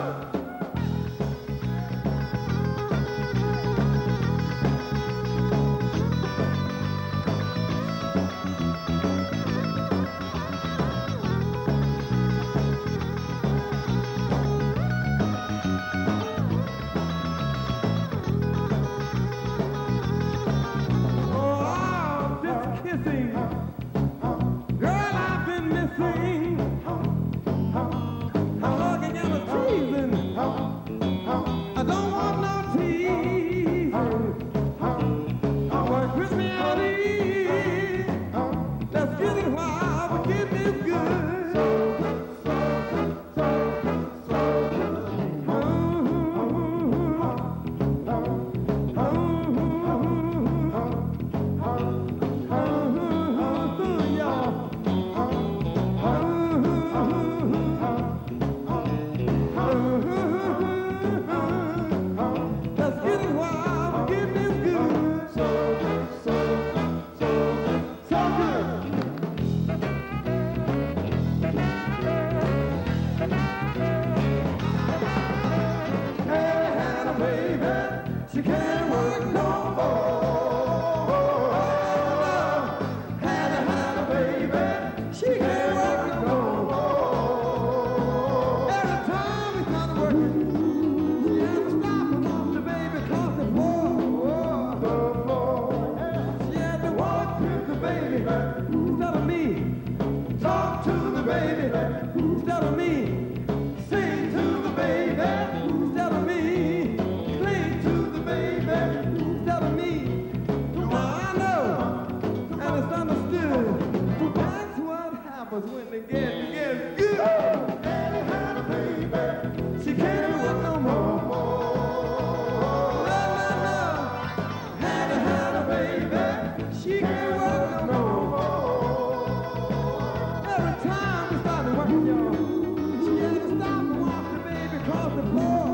S9: Oh, this kissing, girl, I've been missing. Hugging and a teasing, I don't want no teasing. Work with me, honey. Let's get it wild, get it good. So instead of me. Talk to the baby instead of me. Sing to the baby instead of me. Cling to the baby instead of me. Now I know, and it's understood. That's what happens when they get good. Daddy had a baby. She can't walk no more. She can't walk no more. Every time we started working, y'all, she had to stop and walk the baby across the floor.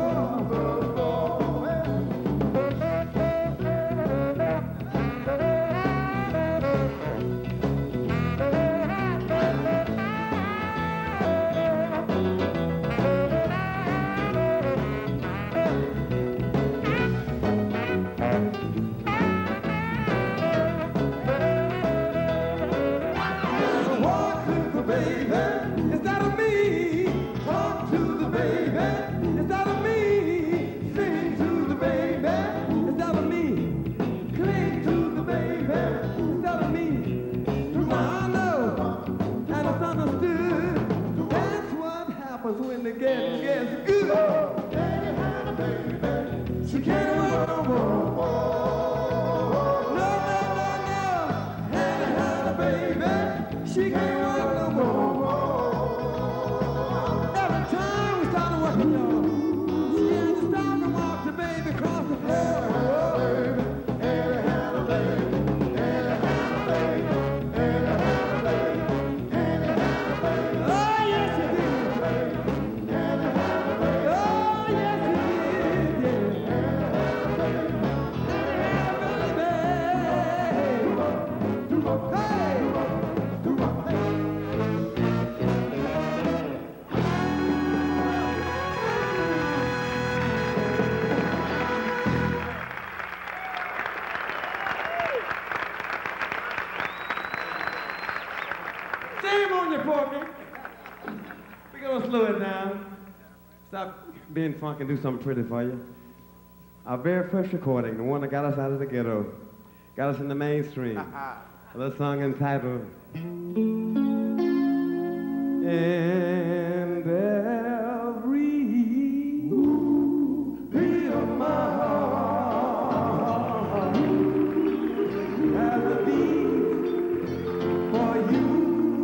S9: When the getting gets good, Daddy had a baby. She can't walk no more. No, Daddy had a baby. She can't walk no more. Every time we started working, y'all, she had to stop and walk the baby across the floor. Daddy had a baby. Daddy had a baby. Daddy had a baby. Daddy had a baby. Oh, yes, it did. Shame on you, Porky. We're gonna slow it down. Stop being funky and do something pretty for you. Our very first recording, the one that got us out of the ghetto, got us in the mainstream. A little song entitled And Every Beat of My Heart has a beat for you.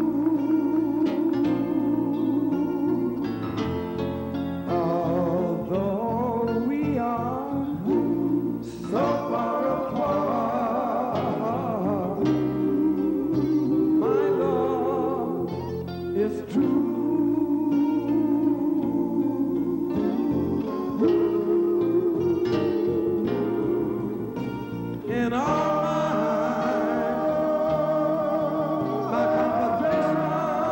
S9: Although we are so far apart, my love is true. In all my conversation,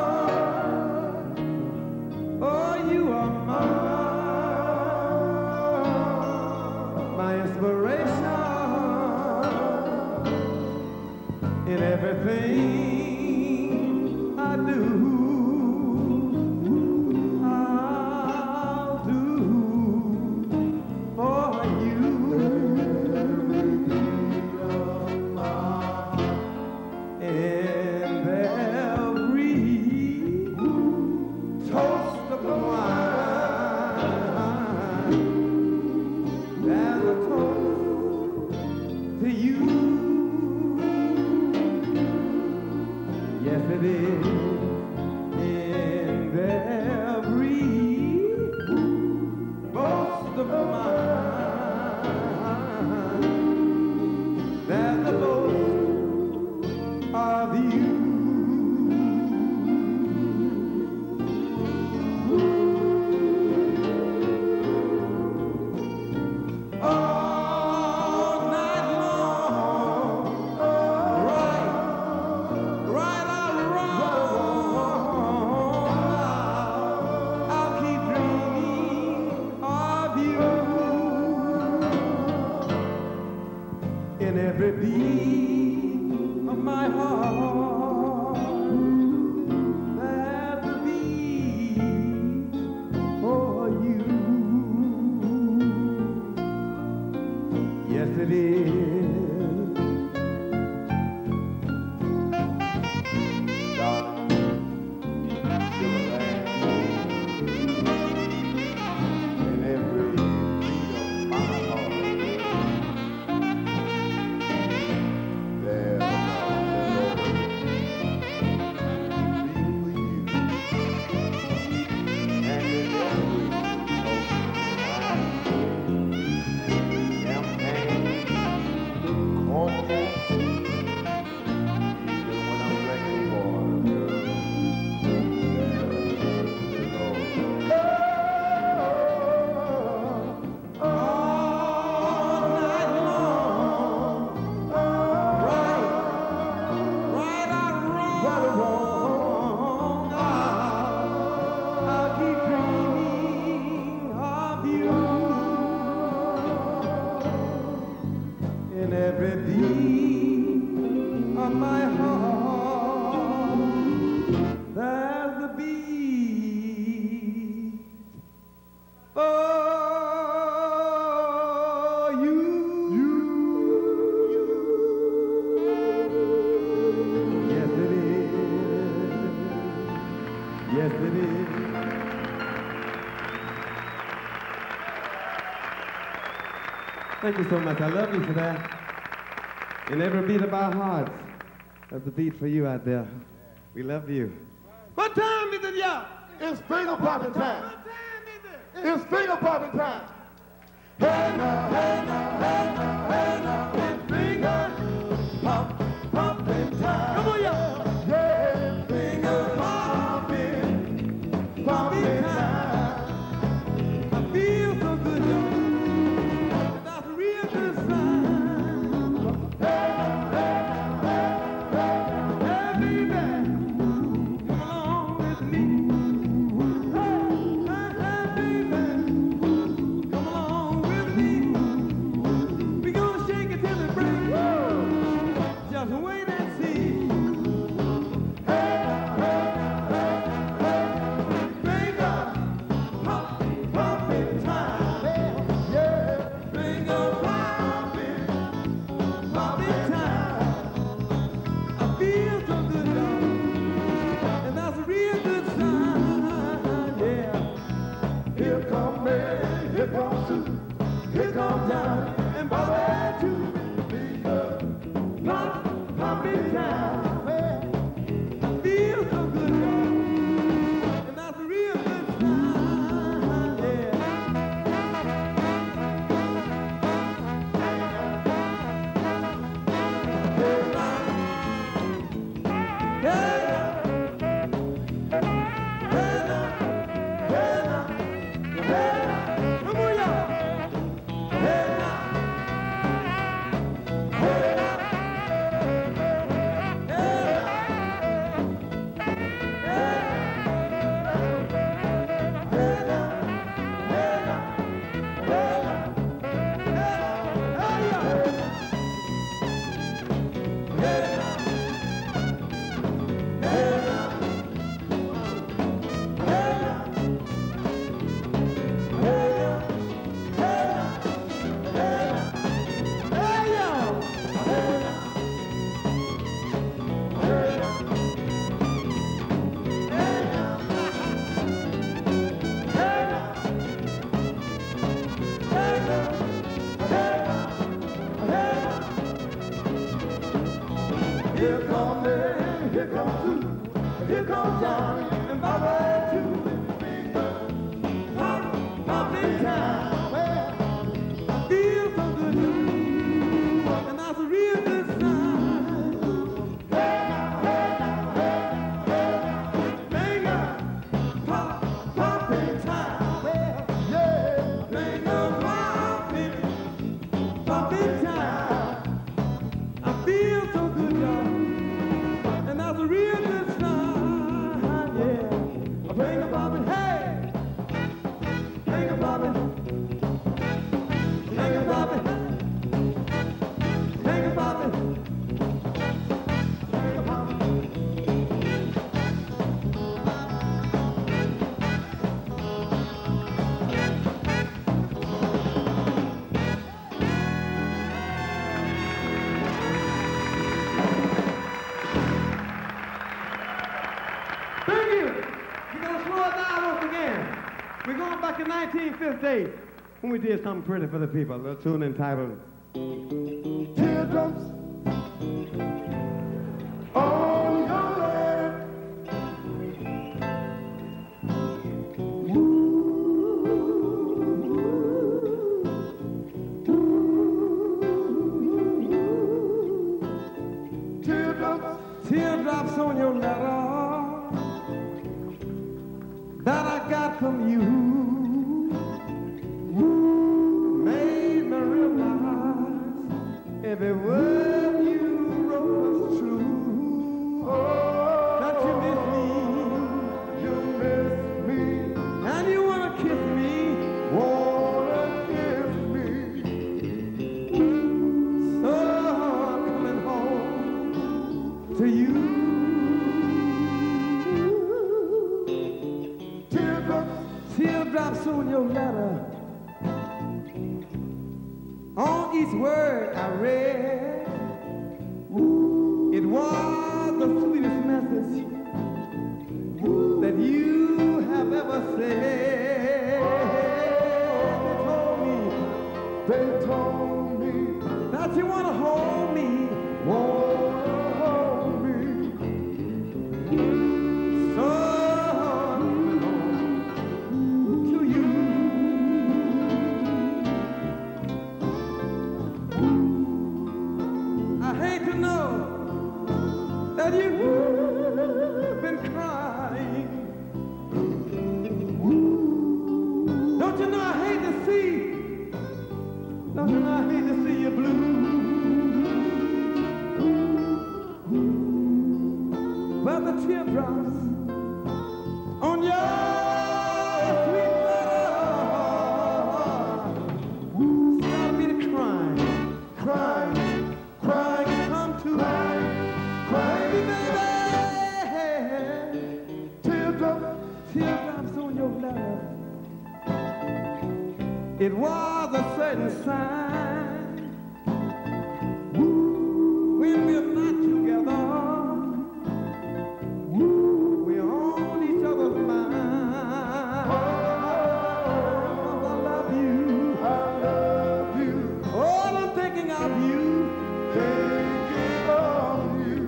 S9: oh, you are my inspiration in everything I do. I'll do for you. And every toast of wine, there's a toast to you. Yes, it is. And every boast of mine, there's a boast of you. All night long, right or wrong, I'll keep dreaming of you. In every beat of my heart, there's a beat for you. Yes, it is. very wrong. I'll keep dreaming of you in every beat of my heart. There's the beat for you. Yes, it is. Yes, it is. Thank you so much. I love you for that. In every beat of our hearts, that's the beat for you out there. We love you. What time is it, y'all?
S8: It's finger popping time. It's finger popping time. Hey now, hey now, hey now, hey now. It's finger popping time. Come on, y'all. Yeah, finger popping time.
S9: I feel so good, y'all. That's a real good sign. Hey baby, come along with me. Hey baby, come along with me. We gonna shake it till it breaks. Just wait and see. Finger popping time. Yeah, finger popping time. I feel so good, y'all, and that's a real good sign. Yeah.
S8: Here come Mary, here comes Sue, here comes Johnny, and Bobby too. Finger
S9: Popping time. I feel so good, y'all, and that's a real good sign. Yeah. Come on, y'all.
S8: Here come Mary, here comes Sue, here comes Johnny, and Bobby too. Finger popping time.
S9: I feel so good, y'all, and that's a real good sign. Finger popping time.
S8: Yeah,
S9: Finger popping time. I feel so good, y'all, and that's a real good sign. Yeah. Finger popping, hey. Finger popping. Finger popping. Finger popping. Finger popping. Thank you. We're gonna slow it down once again. We're going back to 1958 when we did something pretty for the people. A little tune entitled
S8: teardrops on your head.
S9: Teardrops on your letter that I got from you made me realize every word you wrote was true. Oh, you. Teardrops on your letter. On each word I read, it was the sweetest message that you have ever said. They told me that you want to hold me, hold me. So I'm to you. I hate to know that you've been crying. Don't you know I hate to see? Don't you know I hate to see you blue? But the teardrops on your sweet letter start me to crying, crying, crying, come to crying, baby. Teardrops on your letter. It was a certain sign when we're not together. We're on each other's mind. I love you. I love you. Oh, I'm thinking of you. Thinking of you.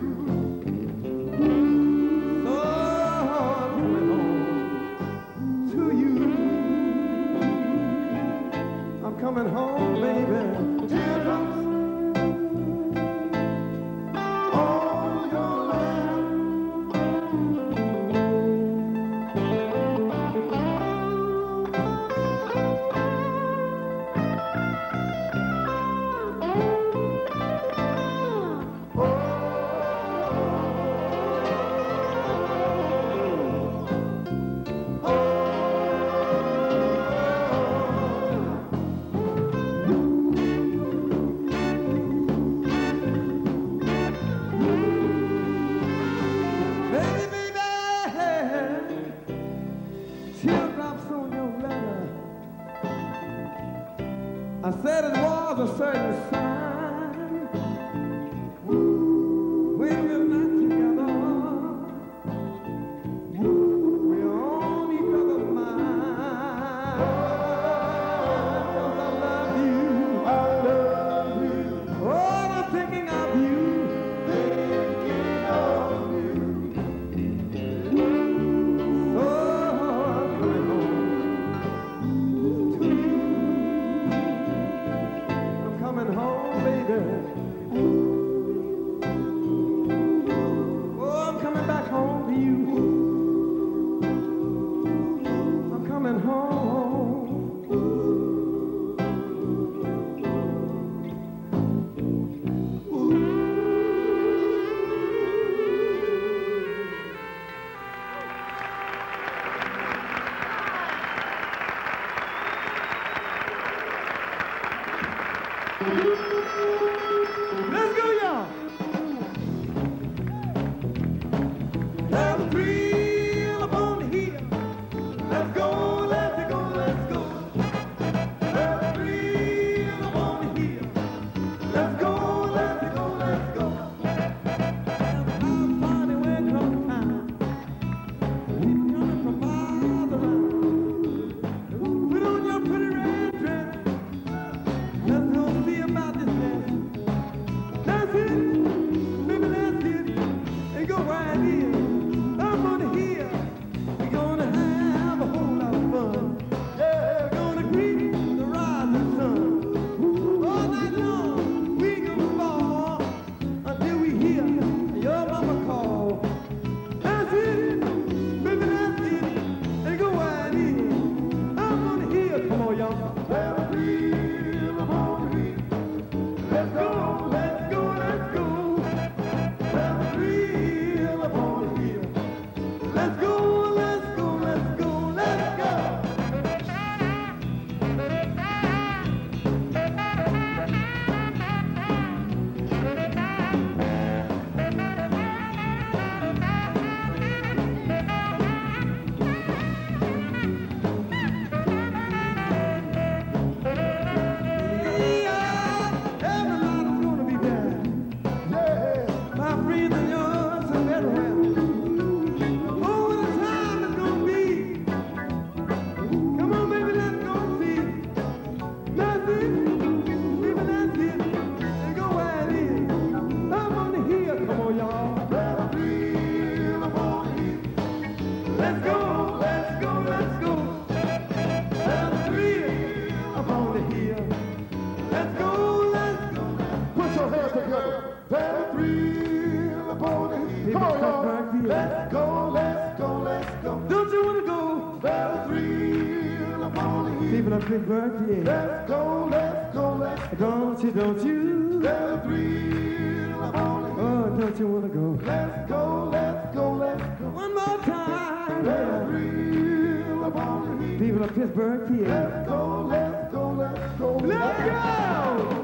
S9: So I'm coming home to you. I'm coming home, baby.
S8: Come on, y'all. Let's go, let's go, let's go.
S9: Don't you want to go?
S8: There's a thrill upon the hill.
S9: People of Pittsburgh, yeah.
S8: Let's go, let's go, let's go.
S9: Don't you?
S8: There's a thrill upon the hill.
S9: Oh, don't you want to go?
S8: Let's go, let's go, let's go.
S9: One more time.
S8: There's a thrill upon the hill.
S9: People of Pittsburgh, yeah.
S8: Let's go, let's go, let's go.
S9: Let's go!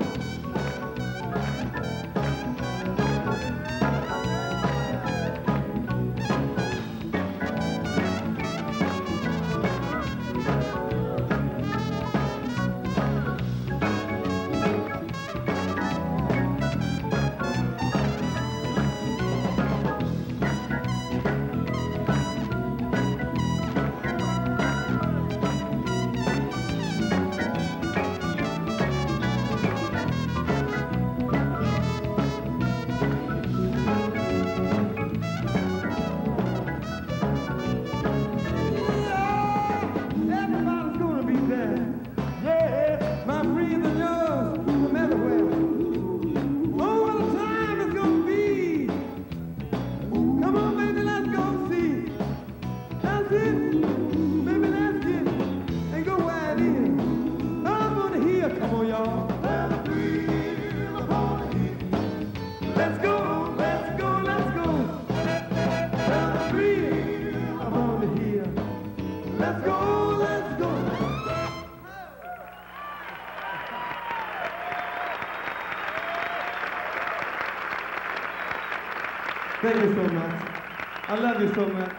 S9: Thank you so much. I love you so much.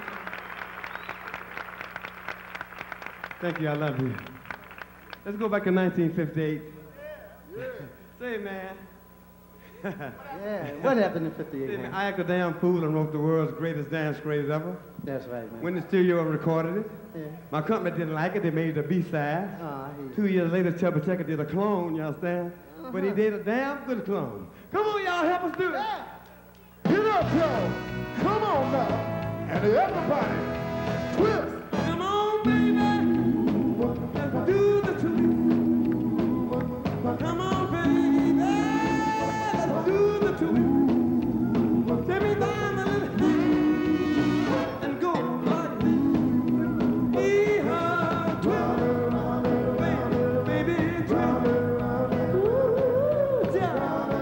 S9: Thank you, I love you. Let's go back to 1958. Say, man.
S7: Yeah, what happened in 58,
S9: Say,
S7: man?
S9: I act a damn fool and wrote the world's greatest dance craze ever.
S7: That's right, man.
S9: Went in the studio and recorded it.
S7: Yeah.
S9: My company didn't like it. They made it a B-side.
S7: Oh,
S9: 2 years later, Chubby Checker did a clone, you understand? But he did a damn good clone. Come on, y'all, help us do it.
S8: Get up, y'all. Come on now. And everybody, twist.
S9: Come on, baby. Let's do the two. Come on, baby. Let's do the two. Take me down a little and go like this. Hee-haw, twist. Baby, twist. Ooh, just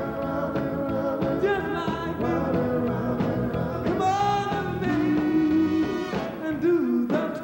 S9: like that. Come on, baby, and do the twist.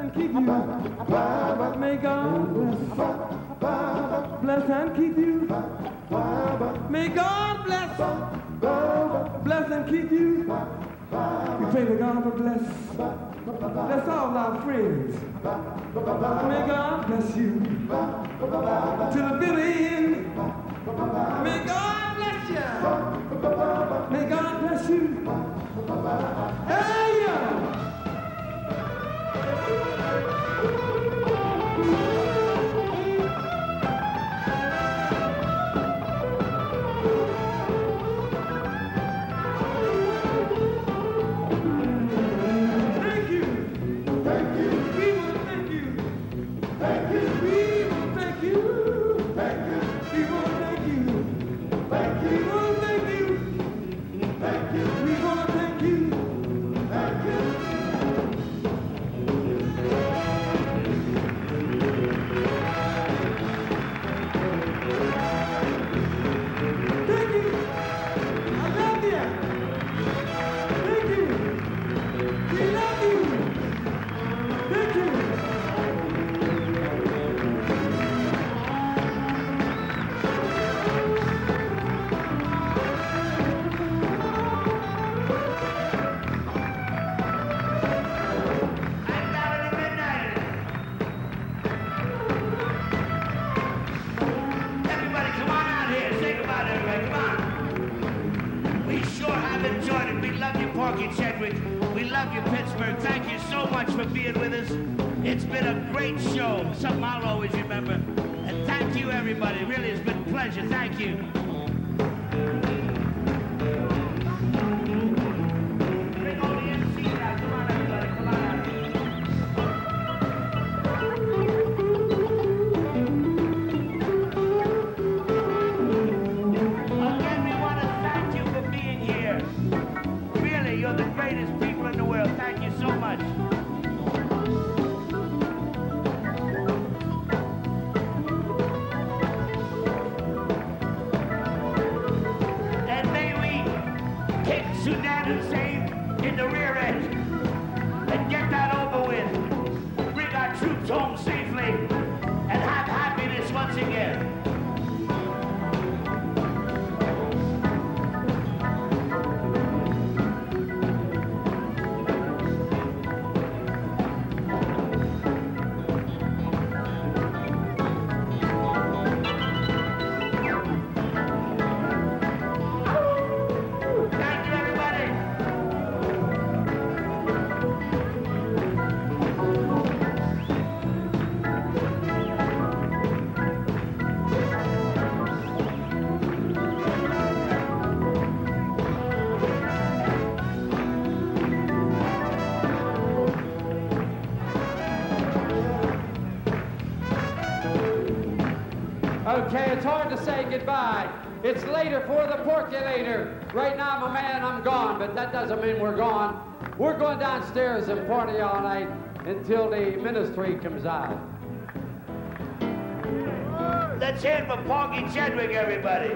S4: and keep you. May God bless and keep you. May God bless and keep you. We pray to God for bless all our friends. May God bless you to the very end. May God bless you. May God bless you. Hey, yeah.
S1: Porky Chedwick. We love you, Pittsburgh. Thank you so much for being with us. It's been a great show, something I'll always remember. And thank you, everybody. Really, it's been a pleasure. Thank you. Bring all the MCs out. Come on, everybody. Come on out. Again, we want to thank you for being here. Really, you're the greatest people in the world. Thank you so much. And may we kick Saddam Hussein in the rear end and get that over with. Bring our troops home safely and have happiness once again.
S20: Okay, it's hard to say goodbye. It's later for the Porculator. Right now, my man, I'm gone, but that doesn't mean we're gone. We're going downstairs and party all night until the ministry comes out.
S1: Let's hear it for Porky Chedwick, everybody.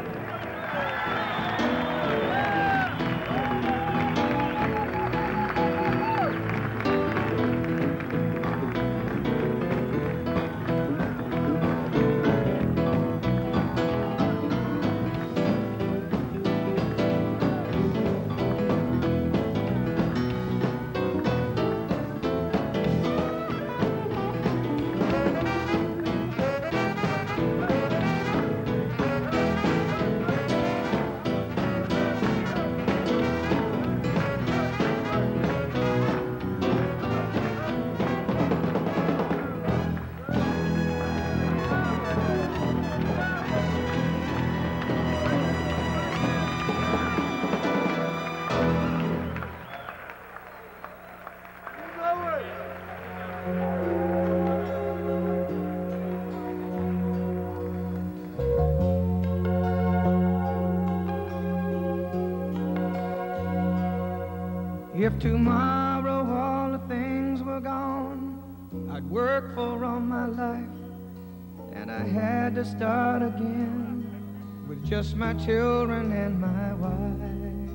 S10: If tomorrow all the things were gone I'd worked for all my life, and I had to start again with just my children and my wife.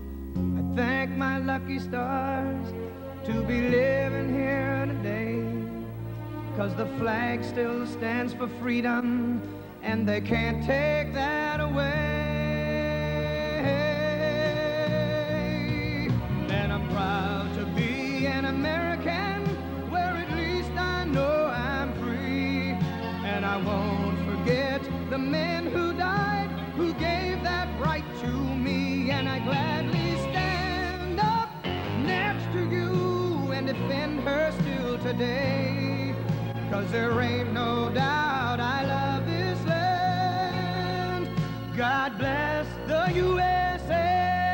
S10: I thank my lucky stars to be living here today. 'cause the flag still stands for freedom, and they can't take that away. And I'm proud to be an American, where at least I know I'm free. And I won't forget the men who died, who gave that right to me. And I gladly stand up next to you and defend her still today. 'Cause there ain't no doubt I love this land. God bless the USA.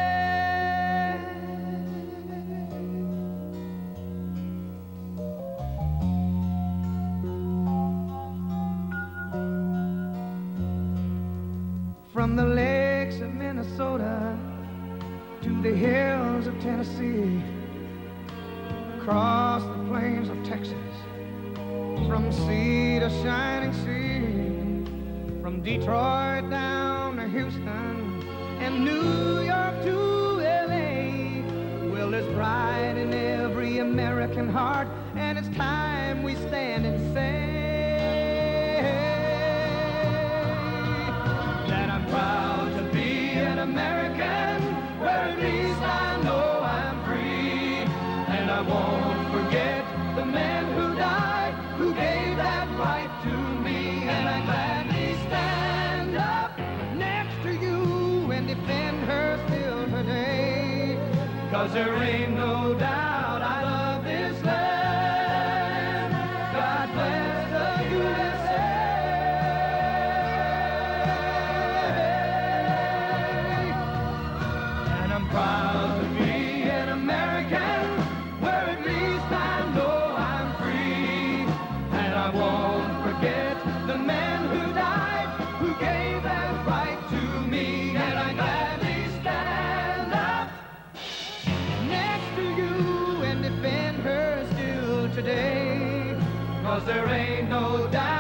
S10: From the lakes of Minnesota to the hills of Tennessee, across the plains of Texas, from sea to shining sea, from Detroit down to Houston and New York to LA. Well, there's pride in every American heart, and it's time we stand and say that I'm proud to be an American, where at least I know I'm free. And I won't forget the men who died, who gave that right to me. And I gladly stand up next to you and defend her still today. 'Cause there ain't no doubt I love this land. God bless the USA. And I'm proud to be an American, where at least I know I'm free. And I won't forget the men who died, who gave that right to me. And I gladly stand up next to you and defend her still today. 'Cause there ain't no doubt